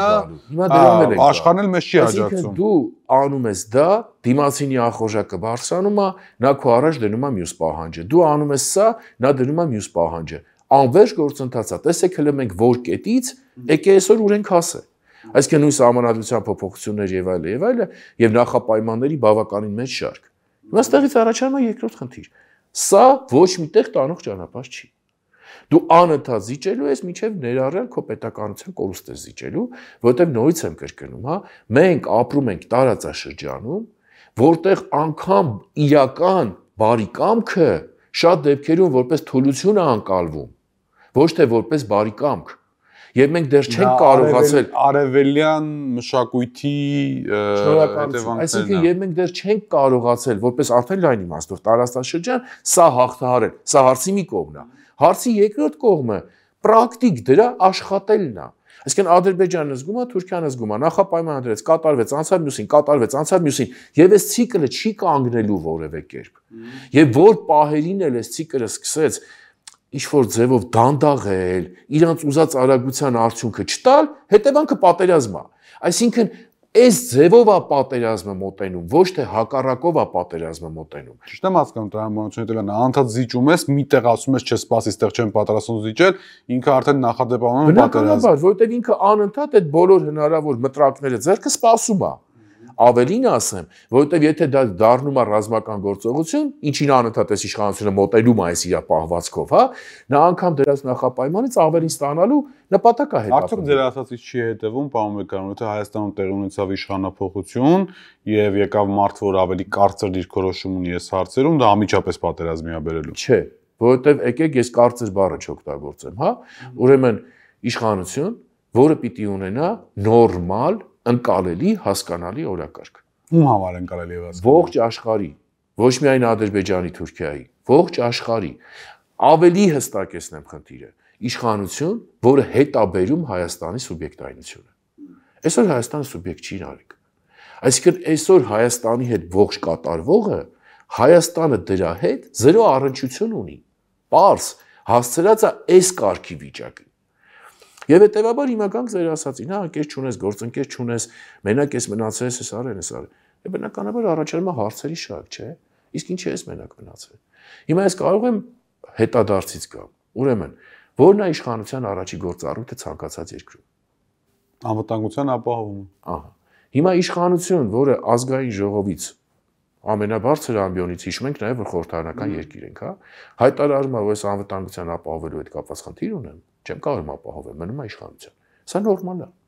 է, սա աշխարհն էլ մեզ չի աջակցում։ Դու անում ես դա, դիմացինի ախորժակը բարձրանում է, նա քո առաջ դնում է մյուս պահանջը։ Դու անում ես սա, նա դնում է մյուս պահանջը։ Անվերջ գործընթաց է։ Տեսեք հələ մենք որ կետից, եկե այսօր ուրենք հասե։ Այսինքն նույն սահմանադրության փոփոխություններ եւ այլ եւ այլը եւ նախապայմանների բավականին մեծ շարք։ Հիմա ստեղից առաջանում է երկրորդ խնդիր։ Սա ոչ միտեղ տանող ճանապարհ չի։ Դու անընդհատ զիջելու ես միջև ներառյալ քո պետականության կորուստ ես զիջելու, որովհետև նորից եմ կրկնում, հա, մենք ապրում ենք տարածաշրջանում, որտեղ անգամ իրական բարի կամքը շատ դեպքերում որպես թուլություն է անցալվում, ոչ թե որպես բարի կամք։ Եվ մենք դեռ չենք կարողացել արևելյան մշակույթի հետևանքներն, այսինքն եւ մենք դեռ չենք կարողացել որպես արդեն լայն իմաստով տարածաշրջան սա հաղթահարել, սա հարցի մի կողմն է։ Հարցի երկրորդ կողմը պրակտիկ դրա աշխատելն է։ Այսինքն Ադրբեջանը զգում է, Թուրքիան զգում է, նախապայմանադրեց, կատարվեց, անցավ մյուսին, կատարվեց, անցավ մյուսին, եւ այս ցիկլը չի կանգնելու որևէ կերպ։ Եվ որ պահերին էլ այս ցիկլը սկսեց ինչ-որ ձևով դանդաղել, իրանց ուզած արագության արդյունքը չտալ, հետևանքը պատերազմ է։ Այսինքն այս ձևով է պատերազմը մոտենում, ոչ թե հակառակով է պատերազմը մոտենում։ Ճիշտ եմ հասկանում, տրամաբանություն հետևյալն է, անդադ զիջում ես, միտեղ ասում ես չսպասի, այստեղ չեմ պատրաստվում զիջել, ինքը արդեն նախադեպանում է պատերազմ։ Բնականաբար, որովհետև ինքը անընդհատ այդ բոլոր հնարավոր մտրակները ձեռքը սպասում է։ Ավելին ասեմ, որովհետև եթե դա դառնում է ռազմական գործողություն, ինչին անընդհատ այս իշխանությունը մոտենում է այս իր պահվածքով, հա, նա անգամ դրած նախապայմանից ավելին ստանալու նպատակ է հետապնդում։ Արդյոք ձեր ասածից չի հետևում, պարոն Մեկարյան, եթե Հայաստանում տեղի ունեցավ իշխանափոխություն եւ եկավ մարդ, որ ավելի կարծր դիրքորոշում ունի այս հարցերում, դա անմիջապես պատերազմի է բերելու։ Չէ, որովհետև եկեք ես կարծր բառը չօգտագործեմ, հա, ուրեմն իշխանություն, որը պիտի ունենա նորմալ ընկալելի հասկանալի օրակարգ։ Ում համար ընկալելի է հասկանալի։ Ողջ աշխարհի, ոչ միայն Ադրբեջանի, Թուրքիայի, ողջ աշխարհի։ Ավելի հստակեցնեմ խնդիրը։ Իշխանություն, որը հետաբերում Հայաստանի սուբյեկտայնությունը։ Այսօր Հայաստանը սուբյեկտ չի արեք։ Այսինքն այսօր Հայաստանի հետ ողջ կատարվողը Հայաստանը դրա հետ զերո առնչություն ունի։ Պարզ հասցրած է այս կարգի վիճակը։ Եվ հետևաբար հիմա կանք ձեր ասածին, հա, անկես չունես, գործընկեր չունես, մենակ ես մնացել ես, ես արել ես արել։ Եվ բնականաբար առաջանում է հարցերի շարք, չէ՞։ Իսկ ինչի ես մենակ մնացել։ Հիմա ես կարող եմ հետադարձից գամ։ Ուրեմն, ո՞րն է իշխանության առաջի գործառույթը ցանկացած երկրում։ Անվտանգության ապահովումը։ Ահա։ Հիմա իշխանություն, որը ազգային ժողովից ամենաբարձր ամբիոնից հիշում ենք նաև որ խորհրդարանական երկիր ենք, հա, հայտարարում է, որ այս անվտանգության ապահովելու հետ կապված խնդիր ունեմ, չեմ կարող ապահովել, մնում է իշխանության։ Սա նորմալ է։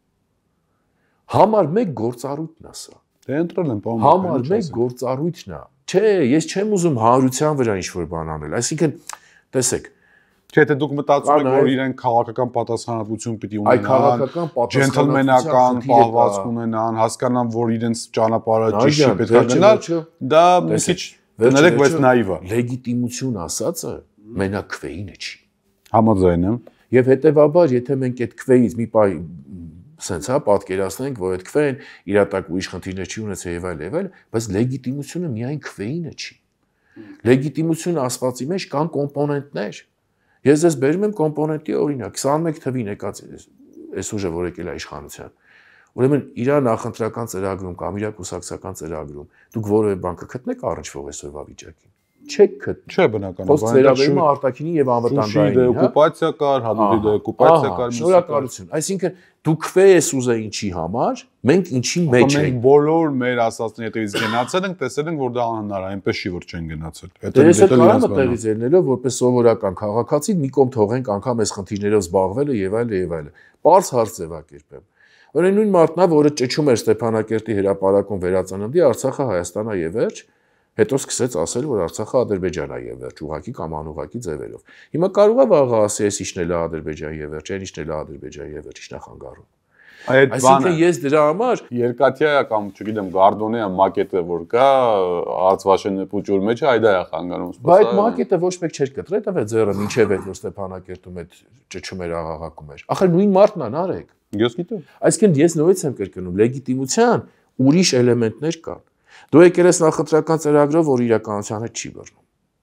Համար մեկ գործառույթն է սա։ Դե ընտրել են, պարոն։ Համար մեկ գործառույթն է։ Չէ, ես չեմ ուզում հանրության վրա ինչ-որ բան անել, այսինքն, տեսեք, Չէ, թե դուք մտածում եք, որ իրենք քաղաքական պատասխանատվություն պիտի ունենան, ջենթլմենական պահվածք ունենան, հասկանան, որ իրենց ճանապարհը ճիշտ չի պետք է գնալ, դա մի քիչ դներեք, բայց նաիվ է։ Լեգիտիմություն ասածը մենակ քվեինը չի։ Համաձայն եմ։ Եվ հետեւաբար, եթե մենք այդ քվեից մի պայ սենց հա պատկերացնենք, որ այդ քվեն իրատակ ուրիշ խնդիրներ չի ունեցել եւ այլ եւ այլ, բայց լեգիտիմությունը միայն քվեինը չի։ Լեգիտիմություն ասվածի մեջ կան կոմպոնենտներ։ Ես ես բերում եմ կոմպոնենտի օրինակ, քսանմեկ թվին եկած այս ուժը, որ եկել է իշխանության։ Ուրեմն իր նախընտրական ծրագրում կամ իր կուսակցական ծրագրում դուք որևէ բան կգտնեք առնչվող այսօրվա վիճակին։ Չեք գտնի։ Չէ, բնականաբար։ Խոսքը վերաբերում է արտաքինի եւ անվտանգային, հա։ Օկուպացիա կար, հադուդի դեօկուպացիա կար։ Շնորհակալություն։ Այսինքն դու քվե ես ուզե ինչի համար, մենք ինչի մեջ ենք։ Մենք բոլոր մեր ասածների հետևից գնացել ենք, տեսել ենք, որ դա անհնար է, այնպես չի որ չեն գնացել։ Դա ես կարող եմ տեղից ելնելով որպես սովորական քաղաքացի մի կողմ թողենք անգամ այս խնդիրներով զբաղվելը եւ այլ եւ այլ։ Պարզ հարց ձևակերպեմ։ Օրինակ նույն մարդն է, որը ճճում էր Ստեփանակերտի հրապարակում վերածննդի Արցախը Հայաստանա եւ վերջ, հետո սկսեց ասել, որ Արցախը Ադրբեջանա եւ վերջ, ուղակի կամ անուղակի ձևերով։ Հիմա կարող է վաղը ասի, այս ինչն է Ադրբեջան եւ վերջ, այն ինչն է Ադրբեջան եւ վերջ, ինչն է խանգարում։ Այդ բանը ես դրա համար երկաթյա կամ չգիտեմ գարդոնեա մակետը որ կա ածվաշենը փուճուր մեջ այդա է խանգարում սպասա։ Բայց մակետը ոչ մեկ չէր կտրել, դա ձեռը մինչև այդ որ Ստեփանակերտում այդ ճճում էր աղաղակում էր։ Ախր նույն մարդն է, նարեկ։ Ես գիտեմ։ Այսինքն ես նորից եմ կրկնում, լեգիտիմության ուրիշ էլեմենտներ կան։ Դու եկել ես նախընտրական ծրագրով, որ իրականության հետ չի բռնում։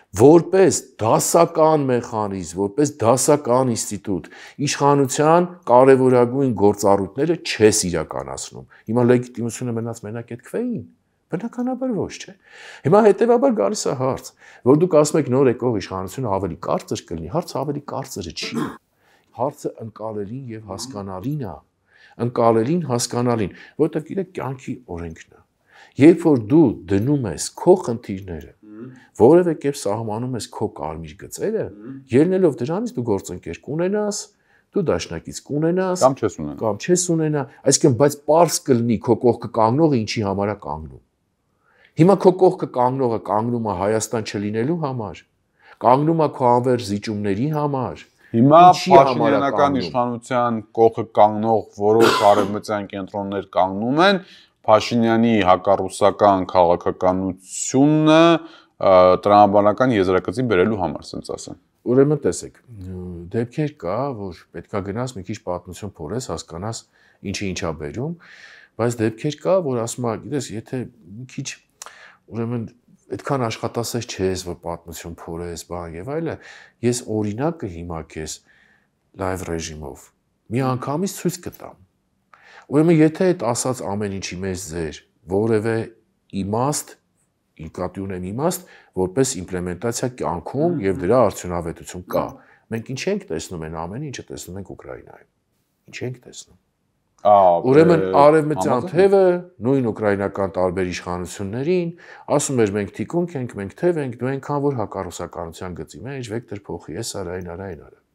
որպես դասական մեխանիզմ, որպես դասական ինստիտուտ իշխանության կարևորագույն գործառույթները չես իրականացնում։ Հիմա լեգիտիմությունը մնաց մենակ այդ քվեին։ Բնականաբար ոչ, չէ։ Հիմա հետևաբար գալիս է հարց, որ դուք ասում եք նոր եկող իշխանությունը ավելի կարծր կլինի, հարցը ավելի կարծրը չի։ Հարցը ընկալելին եւ հասկանալին է։ Ընկալելին, հասկանալին, որտեղ գիտեք կյանքի օրենքն է։ Երբ որ դու դնում ես քո խնդիրները, որևէ կերպ սահմանում ես քո կարմիր գծերը, ելնելով դրանից դու գործընկեր կունենաս, դու դաշնակից կունենաս կամ չես ունենա։ Կամ չես ունենա, այսինքն բայց պարզ կլինի քո կողքը կանգնողը ինչի համար է կանգնում։ Հիմա քո կողքը կանգնողը կանգնում է Հայաստան չլինելու համար, կանգնում է քո անվերջ զիջումների համար։ Հիմա Փաշինյանական իշխանության կողքը կանգնող որոշ արևմտյան կենտրոններ կանգնում են Փաշինյանի հակառուսական քաղաքականությունը տրամաբանական եզրակացի բերելու համար, ասենց ասեմ։ Ուրեմն տեսեք, դեպքեր կա, որ պետքա գնաս մի քիչ պատմություն փորես, հասկանաս ինչի ինչա բերում, բայց դեպքեր կա, որ ասում ա, գիտես, եթե մի քիչ ուրեմն այդքան աշխատասեր չես, որ պատմություն փորես, բան եւ այլը, ես օրինակը հիմա քեզ լայվ ռեժիմով մի անգամից ցույց կտամ։ Ուրեմն եթե այդ ասած ամեն ինչի մեջ ձեր որևէ իմաստ, նկատի ունեմ իմաստ, որպես իմպլեմենտացիա կյանքում եւ դրա արդյունավետություն կա։ Մենք ինչ ենք տեսնում են ամեն ինչը տեսնում ենք Ուկրաինայում։ Ինչ ենք տեսնում։ Ուրեմն արևմտյան թևը նույն ուկրաինական տարբեր իշխանություններին ասում էր մենք թիկունք ենք, մենք թև ենք, դու այնքան որ հակառուսականության գծի մեջ վեկտոր փոխի, էս արա, այն արա, այն արա։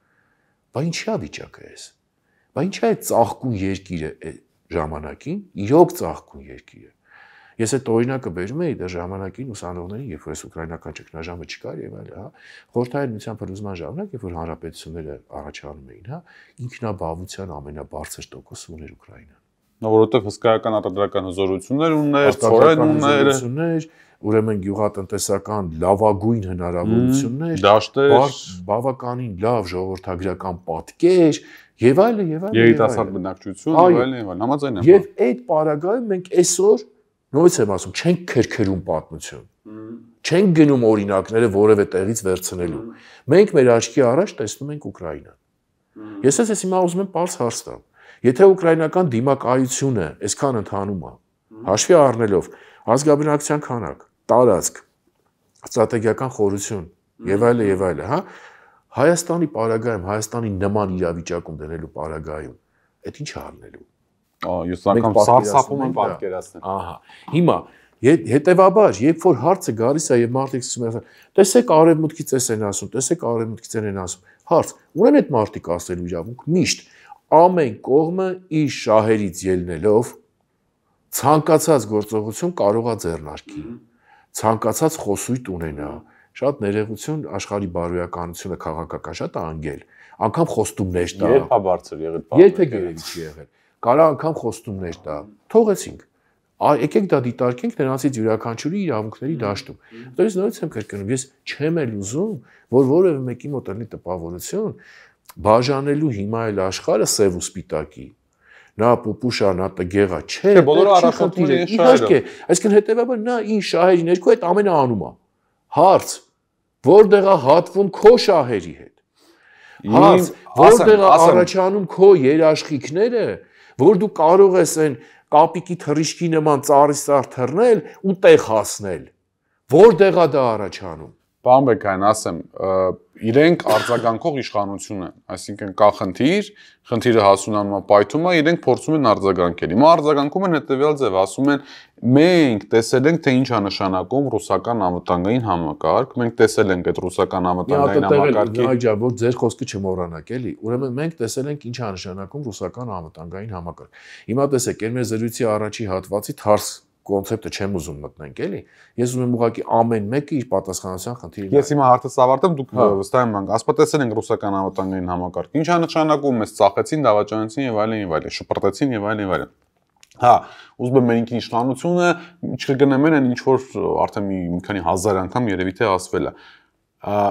Բա ինչա վիճակը էս։ Բա ինչա է ծաղկուն երկիրը ժամանակին, իրոք ծաղկուն երկիրը։ Ես այդ օրինակը բերում էի դեռ ժամանակին ուսանողներին, երբ որ այս ուկրաինական ճգնաժամը չկար եւ այլն, հա, խորհրդային միության փլուզման ժամանակ, երբ որ հանրապետությունները առաջանում էին, հա, ինքնաբավության ամենաբարձր տոկոսը ուներ Ուկրաինան։ Որովհետեւ հսկայական արտադրական հզորություններ ուներ, ծորեն ուներ, ուրեմն գյուղատնտեսական լավագույն հնարավորություններ, դաշտեր, բավականին լավ ժողովրդագրական պատկեր եւ այլն եւ այլն։ Երիտասարդ բնակչություն եւ այլն եւ այլն, համաձայն եմ։ Եվ այդ պարագայում մենք այսօր նույնիսկ եմ ասում, չենք քերքերում պատմություն։ Չենք գնում օրինակները որևէ տեղից վերցնելու։ Մենք մեր աչքի առաջ տեսնում ենք Ուկրաինան։ Ես ես հիմա ուզում եմ բարձ հարց տամ։ Եթե ուկրաինական դիմակայությունը այսքան ընթանում է, հաշվի առնելով ազգաբնակչության քանակ, տարածք, ստրատեգիական խորություն եւ այլն եւ այլն, հա, Հայաստանի պարագայում, Հայաստանի նման իրավիճակում դնելու պարագայում, այդ ինչ առնելու։ Ես անգամ սարսափում եմ պատկերացնել։ Ահա։ Հիմա հետևաբար, երբ որ հարցը գալիս է եւ մարդիկ ասում են, տեսեք արևմուտքից էս են ասում, տեսեք արևմուտքից են ասում։ Հարց, ունեն այդ մարդիկ ասելու իրավունք միշտ ամեն կողմը իր շահերից ելնելով ցանկացած գործողություն կարող է ձեռնարկի։ Ցանկացած խոսույթ ունենա, շատ ներողություն աշխարհի բարոյականությունը քաղաքական շատ անգել, անգամ խոստումներ տա։ Երբ է բարձր եղել։ Երբեք երևի չի եղել։ Կարա անգամ խոստումներ տա։ Թողեցինք։ Եկեք դա դիտարկենք նրանցից յուրաքանչյուրի իրավունքների դաշտում։ Դրանից նորից եմ կրկնում, ես չեմ էլ ուզում, որ որևէ մեկի մոտ լինի տպավորություն բաժանելու հիմա էլ աշխարհը սև ու սպիտակի։ Նա պուպուշա, նա տգեղա, չէ, բոլորը առաջնորդում են շահերը։ Իհարկե, այսինքն հետեւաբար նա իր շահերի ներքո այդ ամենը անում է։ Հարց, որտեղ է հատվում քո շահերի հետ։ Հարց, որտեղ է առաջանում քո երաշխիքները, որ դու կարող ես այն կապիկի թռիչքի նման ծառի սար թռնել ու տեղ հասնել։ Որտեղ է դա առաջանում։ Պարոն Բեկայան, ասեմ, իրենք արձագանքող իշխանություն են, այսինքն կա խնդիր, խնդիրը հասունանում է, պայթում է, իրենք փորձում են արձագանքել։ Հիմա արձագանքում են հետևյալ ձև, ասում են, մենք տեսել ենք, թե ինչ է նշանակում ռուսական անվտանգային համակարգ, մենք տեսել ենք այդ ռուսական անվտանգային համակարգի։ Այո, որ ձեր խոսքը չմոռանաք, էլի։ Ուրեմն մենք տեսել ենք ինչ է նշանակում ռուսական անվտանգային համակարգ։ Հիմա տեսեք, այն մեր զրույցի առաջի հատվածի թարս կոնցեպտը չեմ ուզում մտնենք, էլի։ Ես ուզում եմ ուղղակի ամեն մեկը իր պատասխանատվության խնդիրը։ Ես հիմա հարցս ավարտեմ, դուք վստահ եմ, ասպատեսել ենք ռուսական անվտանգային համակարգ։ Ինչ է նշանակում, մեզ ծախեցին, դավաճանեցին եւ այլն եւ այլն, շպրտեցին եւ այլն եւ այլն։ Հա, ուզում եմ մենքին իշխանությունը, չկգնեմ են ինչ որ արդեն մի քանի հազար անգամ երևի թե ասվել է։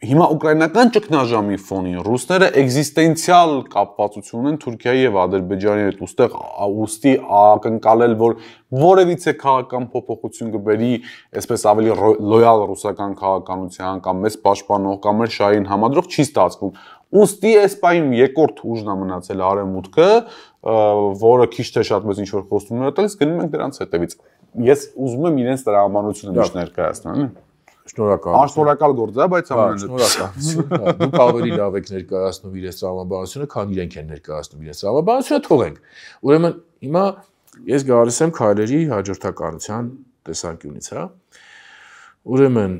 Հիմա ուկրաինական ճգնաժամի ֆոնին ռուսները էգզիստենցիալ կապվածություն ունեն Թուրքիայի եւ Ադրբեջանի հետ, ուստեղ ուստի ակնկալել, որ որևիցե քաղաքական փոփոխություն կբերի, այսպես ավելի լոյալ ռուսական քաղաքականության կամ մեծ պաշտպանող կամ մեր շահին համադրող չի ստացվում։ Ուստի այս պահին երկրորդ ուժն է մնացել արևմուտքը, որը քիչ թե շատ մեծ ինչ-որ խոստումներ է տալիս, գնում ենք դրանց հետևից։ Ես ուզում եմ իրենց տրամաբանությունը միշտ ներկայացնել, Շնորհակալ։ Անշնորհակալ գործ է, բայց ամենը շնորհակալ։ Դուք ավելի լավ եք ներկայացնում իրենց տրամաբանությունը, քան իրենք են ներկայացնում իրենց տրամաբանությունը, թողենք։ Ուրեմն հիմա ես գալիս եմ քայլերի հաջորդականության տեսանկյունից, հա։ Ուրեմն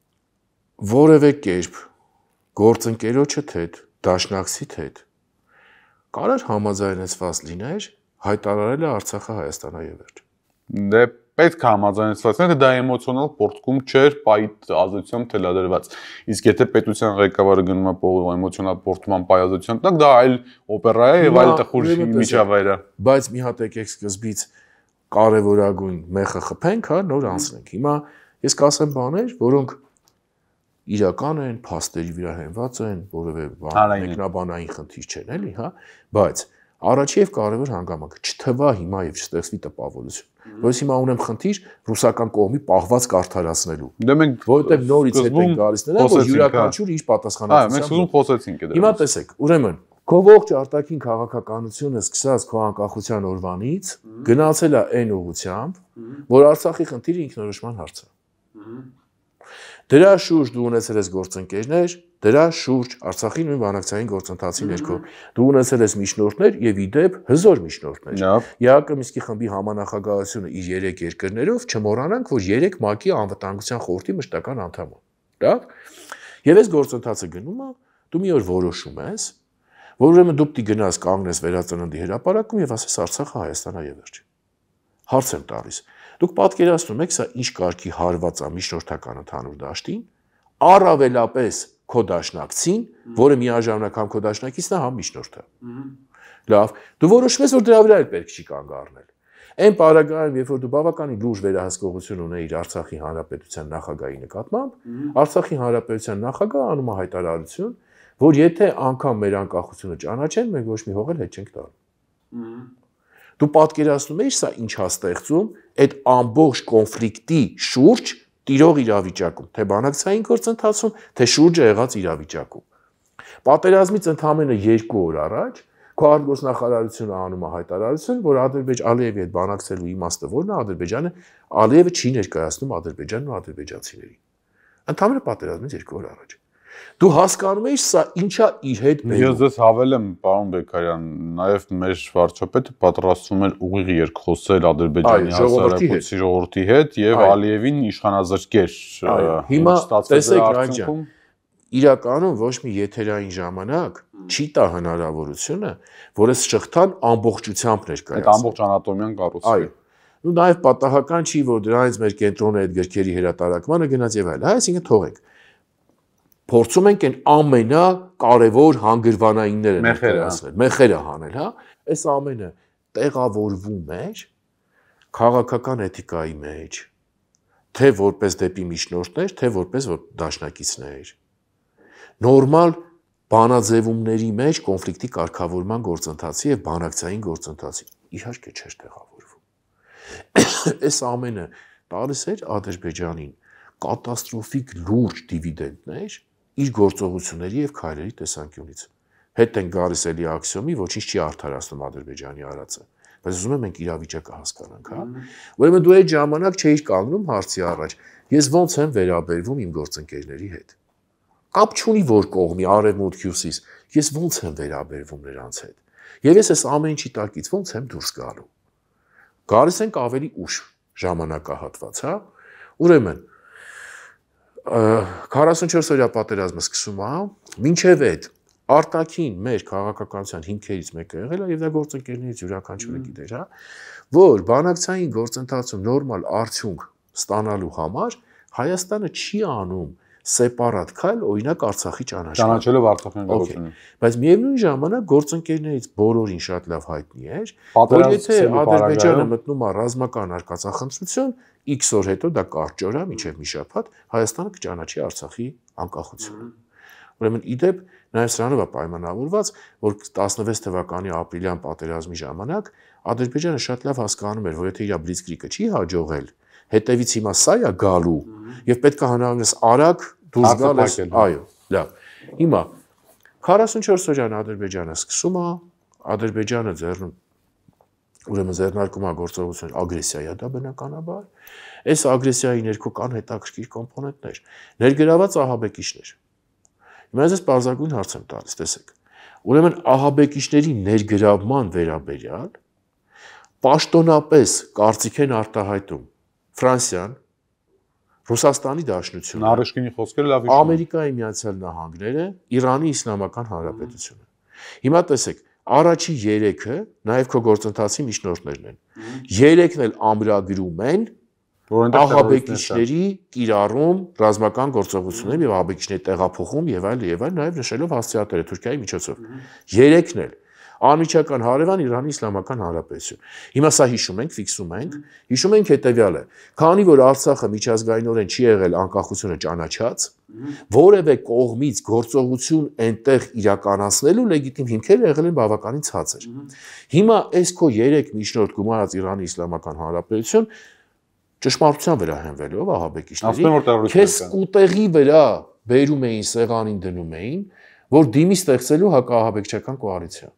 որևէ կերպ գործընկերոջդ հետ, դաշնակցիդ հետ կարող համաձայնեցված լիներ հայտարարել Արցախը Հայաստանայևերջ։ Դե պետք է համաձայնեցված լինի, դա էմոցիոնալ պորտկում չէր, պայտ ազդեցությամբ թելադրված։ Իսկ եթե պետության ղեկավարը գնում է փողով էմոցիոնալ պորտման պայ ազդեցության տակ, դա այլ օպերա է եւ այլ տխուր միջավայր է։ Բայց մի հատ եկեք սկզբից կարևորագույն մեխը խփենք, հա, նոր անցնենք։ Հիմա ես կասեմ բաներ, որոնք իրական են, փաստերի վրա հենված են, որևէ բան մեկնաբանային խնդիր չեն, էլի, հա, բայց առաջի եւ կարևոր հանգամանքը չթվա հիմա եւ չստեղծվի տպավորություն, որովհետեւ հիմա ունեմ խնդիր ռուսական կողմի պահված կարդարացնելու։ Դե մենք որովհետեւ նորից հետ ենք գալիս նրան, որ յուրաքանչյուր իր պատասխանատվությամբ։ Հա, մենք ուզում խոսեցինք դրա։ Հիմա տեսեք, ուրեմն քո ողջ արտաքին քաղաքականությունը սկսած քո անկախության օրվանից գնացել է այն ուղղությամբ, որ Արցախի խնդիրը ինքնորոշման հարց է։ Դրա շուրջ դու ունեցել ես գործընկերներ, դրա շուրջ Արցախի նույն բանակցային գործընթացի ներքո դու ունեցել ես միջնորդներ եւ ի դեպ հզոր միջնորդներ։ ԵԱԿ Միսկի խմբի համանախագահությունը իր երեք երկրներով չմոռանանք, որ երեք ՄԱԿ-ի անվտանգության խորհրդի մշտական անդամ է։ Լավ։ Եվ այս գործընթացը գնում է, դու մի օր որոշում ես, որ ուրեմն դու պիտի գնաս կանգնես վերածննդի հրապարակում եւ ասես Արցախը Հայաստանա եւ վերջ։ Հարց եմ տալիս։ Դուք պատկերացնում եք, սա ինչ կարգի հարված է միջնորդական ընդհանուր դաշտին, առավելապես քո դաշնակցին, որը միաժամանակ համ քո դաշնակիցն է, համ միջնորդը։ Լավ, դու որոշվես, որ դրա վրա էլ պետք չի կանգ առնել։ Այն պարագայում, երբ որ դու բավականին լուրջ վերահսկողություն ունեիր Արցախի Հանրապետության նախագահի նկատմամբ, Արցախի Հանրապետության նախագահը անում է հայտարարություն, որ եթե անգամ մեր անկախությունը ճանաչեն, մենք ոչ մի հող էլ հետ չենք տալու։ Դու պատկերացնում ես, սա ինչ է ստեղծում այդ ամբողջ կոնֆլիկտի շուրջ տիրող իրավիճակում, թե բանակցային գործընթացում, թե շուրջը եղած իրավիճակում։ Պատերազմից ընդամենը երկու օր առաջ քո արտգործնախարարությունը անում է հայտարարություն, որ Ադրբեջ Ալիևի հետ բանակցելու իմաստը որն է, Ադրբեջանը Ալիևը չի ներկայացնում Ադրբեջանն ու ադրբեջանցիներին։ Ընդամենը պատերազմից երկու օր առաջ։ Դու հասկանում ես, սա ինչա իր հետ բերում։ Ես ձեզ հավելեմ, պարոն Բեկարյան, նաև մեր վարչապետը պատրաստվում էր ուղիղ երկխոսել Ադրբեջանի հասարակության ժողովրդի հետ եւ Ալիևին իշխանազրկեր։ Հիմա տեսեք, Ռաջան, իրականում ոչ մի եթերային ժամանակ չի տա հնարավորությունը, որ այս շղթան ամբողջությամբ ներկայացնի։ Այդ ամբողջ անատոմիան կառուցվի։ Այո։ Ու նաև պատահական չի, որ դրանից մեր կենտրոնը այդ գրքերի հրատարակմանը գնաց եւ այլ։ Հա, այսինքն թողենք։ Փորձում ենք այն ամենակարևոր հանգրվանայինները ներկայացնել, մեխերը հանել, հա։ Այս ամենը տեղավորվում էր քաղաքական էթիկայի մեջ, թե որպես դեպի միջնորդներ, թե որպես դաշնակիցներ։ Նորմալ բանաձևումների մեջ կոնֆլիկտի կարգավորման գործընթացի եւ բանակցային գործընթացի իհարկե չէր տեղավորվում։ Այս ամենը տալիս էր Ադրբեջանին կատաստրոֆիկ լուրջ դիվիդենդներ իր գործողությունների եւ քայլերի տեսանկյունից։ Հետ են գալիս էլի աքսիոմի, ոչինչ չի արդարացնում Ադրբեջանի արածը։ Բայց ուզում եմ մենք իրավիճակը հասկանանք, հա։ Ուրեմն դու այդ ժամանակ չէիր կանգնում հարցի առաջ։ Ես ո՞նց եմ վերաբերվում իմ գործընկերների հետ։ Կապ չունի որ կողմի արևմուտք հյուսիս, ես ո՞նց եմ վերաբերվում նրանց հետ։ Եվ ես այս ամեն ինչի տակից ո՞նց եմ դուրս գալու։ Գալիս ենք ավելի ուշ ժամանակահատված, հա։ Ուրեմն քառասունչորս օրյա պատերազմը սկսում է, մինչև այդ արտաքին մեր քաղաքականության հիմքերից մեկը եղել է եւ դա գործընկերներից յուրաքանչյուրը գիտեր, հա, որ բանակցային գործընթացում նորմալ արդյունք ստանալու համար Հայաստանը չի անում սեպարատ քայլ, օրինակ Արցախի ճանաչումը։ Ճանաչելով Արցախի անկախությունը։ Բայց միևնույն ժամանակ գործընկերներից բոլորին շատ լավ հայտնի էր, որ եթե Ադրբեջանը մտնում է ռազմական արկածախնդրություն, X օր հետո դա կարճ օր է, մինչև մի շաբաթ Հայաստանը կճանաչի Արցախի անկախությունը։ Ուրեմն իդեպ նաև սրանով է պայմանավորված, որ տասնվեց թվականի ապրիլյան պատերազմի ժամանակ Ադրբեջանը շատ լավ հասկանում էր, որ եթե իր բլիցկրիգը չի հաջողել, հետևից հիմա սա է գալու եւ պետք է հնարավորինս արագ դուրս գալ, այո, լավ։ Հիմա քառասունչորս օրյան Ադրբեջանը սկսում է, Ադրբեջանը ձեռնում ուրեմն ձեռնարկում է գործողություն ագրեսիա է դա բնականաբար։ Այս ագրեսիայի ներքո կան հետաքրքիր կոմպոնենտներ, ներգրաված ահաբեկիչներ։ Հիմա ես պարզագույն հարց եմ տալիս, տեսեք։ Ուրեմն ահաբեկիչների ներգրավման վերաբերյալ պաշտոնապես կարծիք են արտահայտում Ֆրանսիան, Ռուսաստանի Դաշնությունը, Նարեշկինի խոսքերը լավ հիշում եմ, Ամերիկայի Միացյալ Նահանգները, Իրանի Իսլամական Հանրապետությունը։ Հիմա տեսեք, առաջի երեքը նաև քո գործընթացի միջնորդներն են։ Երեքն էլ ամրագրում են ահաբեկիչների կիրառում ռազմական գործողություններում եւ ահաբեկիչների տեղափոխում եւ այլ եւ այլ, նաեւ նշելով հասցեատերը Թուրքիայի միջոցով։ Երեքն էլ անմիջական հարևան Իրանի Իսլամական Հանրապետություն։ Հիմա սա հիշում ենք, ֆիքսում ենք, հիշում ենք հետեւյալը. քանի որ Արցախը միջազգայինորեն չի եղել անկախությունը ճանաչած, որևէ կողմից գործողություն այնտեղ իրականացնելու լեգիտիմ հիմքերը եղել են բավականին ցածր։ Հիմա այս քո երեք միջնորդ գումարած Իրանի Իսլամական Հանրապետություն ճշմարտության վրա հենվելով ահաբեկիչների քեզ կուտեղի վրա բերում էին սեղանին դնում էին, որ դիմի ստեղծելու հակաահաբեկչական կոալիցիա։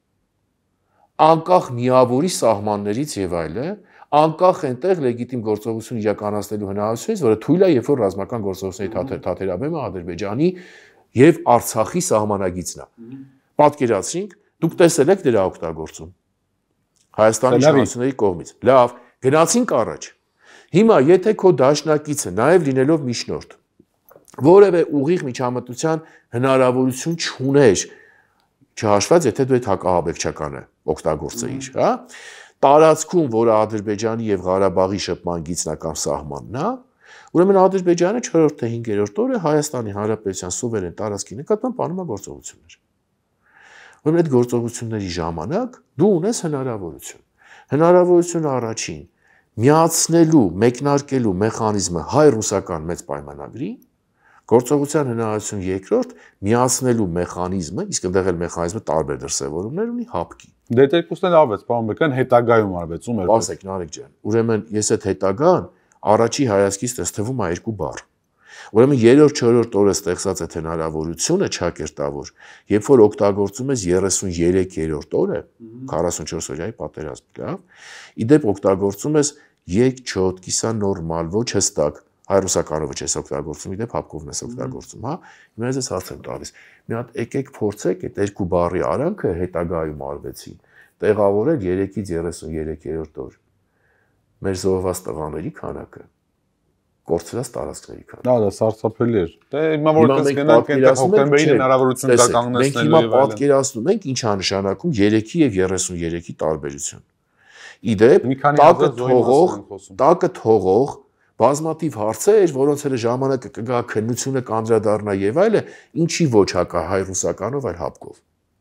Անկախ միավորի սահմաններից եւ այլը, անկախ այնտեղ լեգիտիմ գործողություն իրականացնելու հնարավորությունից, որը թույլ է, երբ որ ռազմական գործողությունների թաթերաբեմը Ադրբեջանի եւ Արցախի սահմանագիծն է։ Պատկերացրինք, դուք տեսել եք դրա օգտագործում Հայաստանի իշխանությունների կողմից։ Լավ, գնացինք առաջ։ Հիմա եթե քո դաշնակիցը նաև լինելով միջնորդ որևէ ուղիղ միջամտության հնարավորություն չուներ, չհաշված եթե դու այդ հակահաբեկչականը օգտագործեիր, հա, տարածքում, որը Ադրբեջանի եւ Ղարաբաղի շփման գիծն է կամ սահմանն է, ուրեմն Ադրբեջանը չորրորդ թե հինգերորդ օրը Հայաստանի Հանրապետության սուվերեն տարածքի նկատմամբ անում է գործողություններ։ Ուրեմն այդ գործողությունների ժամանակ դու ունես հնարավորություն։ Հնարավորությունը առաջին միացնելու, մեկնարկելու մեխանիզմը հայ-ռուսական մեծ պայմանագրի, գործողության հնարավորություն երկրորդ միացնելու մեխանիզմը, իսկ այնտեղ էլ մեխանիզմը տարբեր դրսևորումներ ունի հապկի։ Դե երկուսն էլ արվեց, պարոն Բեկյան, հետագայում արվեց, ում էր։ Ասեք, Նարեկ ջան, ուրեմն ես այդ հետագան առաջի հայացքից տես թվում է երկու բառ։ Ուրեմն երրորդ, չորրորդ օրը ստեղծած այդ հնարավորությունը չակերտավոր, երբ որ օգտագործում ես երեսուններեք-երրորդ օրը, քառասունչորս օրյայի պատերազմ, լավ, իդեպ օգտագործում ես եկ-չոտ, կիսա նորմալ, ոչ հստակ, հայ-ռուսականով չես օգտագործում, իդեպ հապկովն ես օգտագործում, հա։ Հիմա ես հարց եմ տալիս։ Մի հատ եկեք փորձեք այդ երկու բառի արանքը հետագայում արվեցին, տեղավորել երեքից երեսուններեք-երրորդ օր։ Մեր զոհված տղաների քանակը, կորցրած տարածքների քանակը։ Դա դա սարսափելի էր։ Դե հիմա որ կսկենանք այնտեղ հոկտեմբերի հնարավորություն դա կանգնեցնելու եւ այլն։ Մենք հիմա պատկերացնում ենք ինչ է նշանակում երեքի եւ երեսուններեքի տարբերություն։ Իդեպ տակը թողող, տակը թողող բազմաթիվ հարցեր, որոնց հենց ժամանակը կգա քննությունը կանդրադառնա եւ այլը, ինչի ոչ հակա հայ-ռուսականով, այլ հապկով։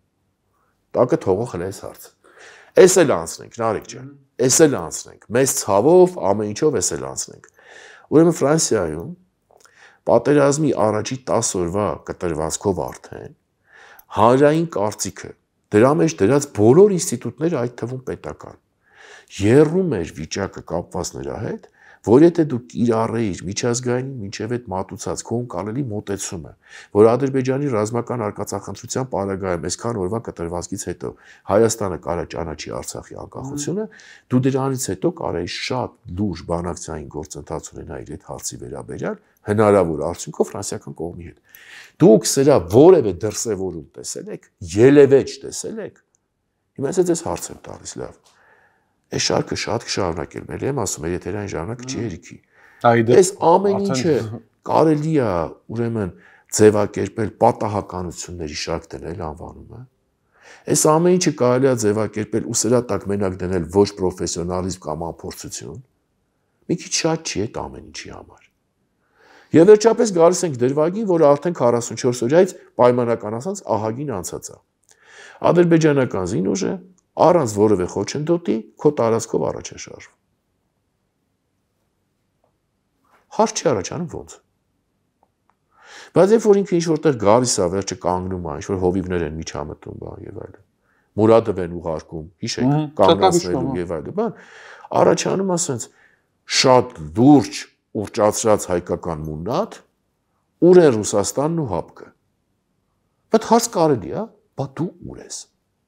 Տակը թողող հենց այս հարցը։ Էս էլ անցնենք, Նարեկ ջան, էս էլ անցնենք։ Մեծ ցավով ամեն ինչով էս էլ անցնենք։ Ուրեմն Ֆրանսիայում պատերազմի առաջի տասը օրվա կտրվածքով արդեն հանրային կարծիքը դրա մեջ դրած բոլոր ինստիտուտները, այդ թվում պետական, եռում էր վիճակը կապված նրա հետ, որ եթե դու կիրառեիր միջազգային մինչև այդ մատուցած քո անցալելի մոտեցումը, որ Ադրբեջանի ռազմական արկածախնդրության պարագայում այսքան օրվա կտրվածքից հետո Հայաստանը կարա ճանաչի Արցախի անկախությունը, դու դրանից հետո կարեի շատ լուրջ բանակցային գործընթաց ունենայիր այդ հարցի վերաբերյալ, հնարավոր արդյունքով ֆրանսիական կողմի հետ։ Դուք սրա որևէ դրսևորում տեսել եք, ելևեջ տեսել եք։ Հիմա ես ձեզ հարց եմ տալիս, լավ։ Այս շարքը շատ կշարունակել, մելի եմ ասում, եթերային ժամանակը չի հերիքի։ Այս ամեն ինչը կարելի է ուրեմն ձևակերպել պատահականությունների շարք դնել անվանումը։ Այս ամեն ինչը կարելի է ձևակերպել ու սրա տակ մենակ դնել ոչ պրոֆեսիոնալիզմ կամ անփորձություն։ Մի քիչ շատ չի այդ ամեն ինչի համար։ Եվ վերջապես գալիս ենք դրվագին, որը արդեն քառասունչորս օրյայից պայմանական ասած ահագին անցած է։ Ադրբեջանական զինուժը առանց որևէ խոչընդոտի քո տարածքով առաջ է շարժվում։ Հարց չի առաջանում ոնց։ Բայց երբ որ ինքը ինչ որտեղ գալիս է, վերջը կանգնում է, ինչ որ հովիվներ են միջամտում, բան եւ այլն։ Մուրադով են ուղարկում, հիշեք, կանգնացնելու եւ այլն, բան։ Առաջանում ասենց շատ լուրջ ուռճացրած հայկական մունատ, ուր է Ռուսաստանն ու հապկը։ Բայց հարց կարելի է, բա դու ուր ես։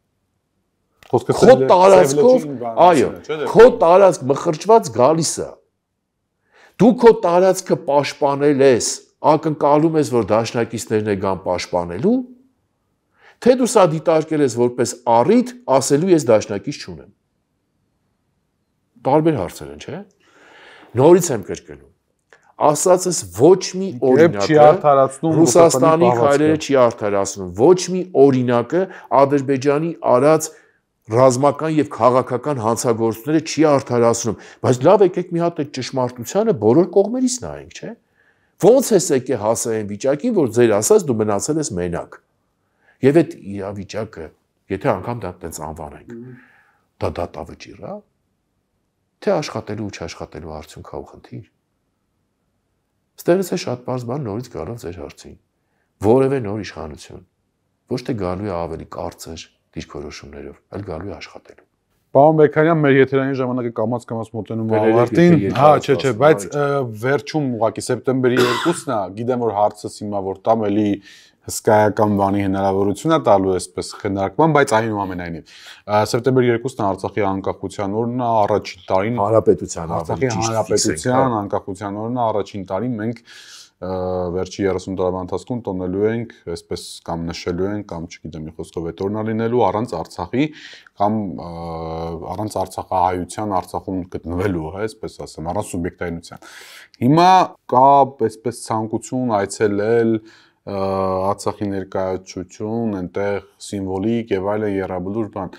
Քո տարածքով, այո, քո տարածք մխրճված գալիս է։ Դու քո տարածքը պաշտպանել ես, ակնկալում ես, որ դաշնակիցներն է գան պաշտպանելու, թե դու սա դիտարկել ես որպես առիթ, ասելու ես դաշնակից չունեմ։ Տարբեր հարցեր են, չէ՞։ Նորից եմ կրկնում։ Ասածս ոչ մի օրինակը Ռուսաստանի քայլերը չի արդարացնում, ոչ մի օրինակը Ադրբեջանի արած ռազմական եւ քաղաքական հանցագործությունները չի արդարացնում, բայց լավ եկեք մի հատ այդ ճշմարտությանը բոլոր կողմերից նայենք, չէ՞։ Ոնց ես եկե հասա այն վիճակին, որ ձեր ասած դու մնացել ես մենակ։ Եվ այդ իրավիճակը, եթե անգամ դա այդպես անվանենք, դա դատավճիռ է, թե աշխատելու ու չաշխատելու արդյունքա ու խնդիր։ Ստեղից է շատ բարձ բան նորից գալով ձեր հարցին։ Որևէ նոր իշխանություն ոչ թե գալու է ավելի կարծր դիրքորոշումներով, այլ գալու է աշխատելու։ Պարոն Բեկարյան, մեր եթերային ժամանակը կամաց-կամաց մոտենում է ավարտին։ Հա, չէ, չէ, բայց վերջում ուղղակի սեպտեմբերի երկուսն է, գիտեմ որ հարցս հիմա որ տամ էլի հսկայական բանի հնարավորություն է տալու այսպես քննարկման, բայց այնուամենայնիվ սեպտեմբերի երկուսն Արցախի անկախության օրն է, առաջին տարին Հանրապետության Արցախի հանրապետության անկախության օրն է, առաջին տարին մենք վերջի երեսուն տարվա ընթացքում տոնելու ենք, այսպես կամ նշելու ենք, կամ չգիտեմ, մի խոսքով այդ օրն է լինելու առանց Արցախի կամ առանց արցախահայության Արցախում գտնվելու, հա, այսպես ասեմ, առանց սուբյեկտայնության։ Հիմա կա այսպես ցանկություն այցելել Արցախի ներկայացություն, այնտեղ սիմվոլիկ եւ այլն երաբլուր բան։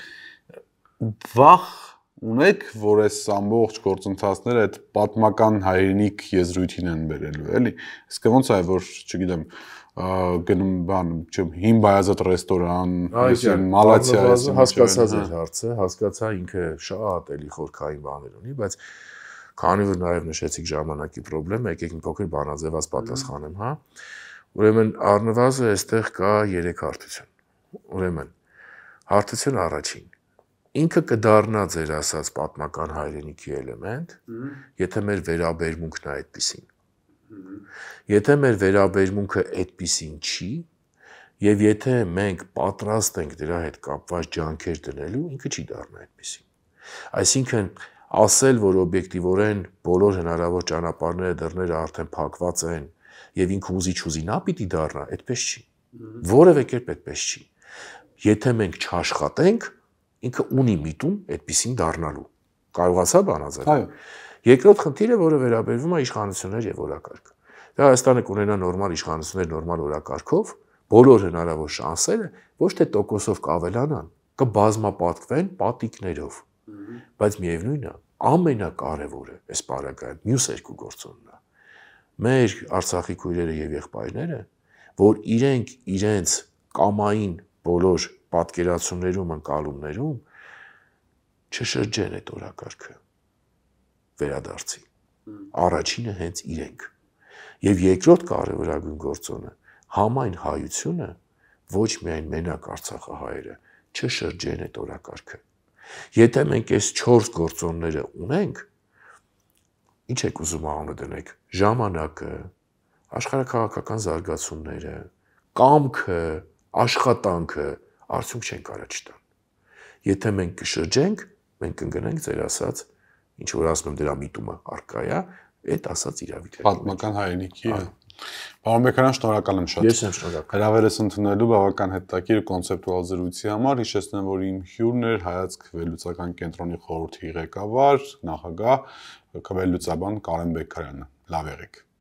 Վախ ունեք, որ այս ամբողջ գործընթացները այդ պատմական հայրենիք եզրույթին են բերելու, էլի։ Իսկ ոնց է, որ, չգիտեմ, գնում բան, չեմ, հին բայազատ ռեստորան, այսին մալացիա, այսին հասկացա ձեր հարցը, հասկացա ինքը շատ էլի խորքային բաներ ունի, բայց քանի որ նաեւ նշեցիք ժամանակի խնդրեմ, եկեք մի փոքր բանաձևած պատասխանեմ, հա։ Ուրեմն առնվազն այստեղ կա երեք հարթություն։ Ուրեմն հարթություն առաջին։ Ինքը կդառնա ձեր ասած պատմական հայրենիքի էլեմենտ, եթե մեր վերաբերմունքն է այդպիսին։ Եթե մեր վերաբերմունքը այդպիսին չի, եւ եթե մենք պատրաստ ենք դրա հետ կապված ջանքեր դնելու, ինքը չի դառնա այդպիսին։ Այսինքն ասել, որ օբյեկտիվորեն բոլոր հնարավոր ճանապարհները դռները արդեն փակված են, եւ ինքը ուզի չուզի նա պիտի դառնա, այդպես չի։ Որևէ կերպ այդպես չի։ Եթե մենք չաշխատենք, ինքը ունի միտում այդպեսին դառնալու։ Կարողացա բանաձև։ Այո։ Երկրորդ խնդիրը, որը վերաբերվում է իշխանություններ եւ օրակարգ։ Դա Հայաստանը կունենա նորմալ իշխանություններ, նորմալ օրակարգով, բոլոր հնարավոր շանսերը ոչ թե տոկոսով կավելանան, կբազմապատկվեն պատիկներով։ Բայց միևնույնն է, ամենակարևորը այս պարագայում մյուս երկու գործոնն է։ Մեր Արցախի քույրերը եւ եղբայրները, որ իրենք իրենց կամային բոլոր պատկերացումներում, ընկալումներում չշրջեն այդ օրակարգը վերադարձի։ Առաջինը հենց իրենք։ Եվ երկրորդ կարևորագույն գործոնը համայն հայությունը ոչ միայն մենակ Արցախահայերը չշրջեն այդ օրակարգը։ Եթե մենք այս չորս գործոնները ունենք, ինչ եք ուզում անունը դնեք, ժամանակը, աշխարհաքաղաքական զարգացումները, կամքը, աշխատանքը արդյունք չեն կարա չտան։ Եթե մենք կշրջենք, մենք կընկնենք ձեր ասած, ինչ որ ասում եմ դրա միտումը արկա է, այդ ասած իրավիճակը։ Պատմական հայրենիքի է։ Պարոն Բեկարյան, շնորհակալ եմ շատ։ Ես եմ շնորհակալ։ Հրավերս ընդունելու բավական հետաքրքիր կոնցեպտուալ զրույցի համար հիշեցնեմ, որ իմ հյուրն էր Հայացք վերլուծական կենտրոնի խորհրդի ղեկավար, նախագահ, քվեելուծաբան Կարեն Բեկարյանը։ Լավ եղեք։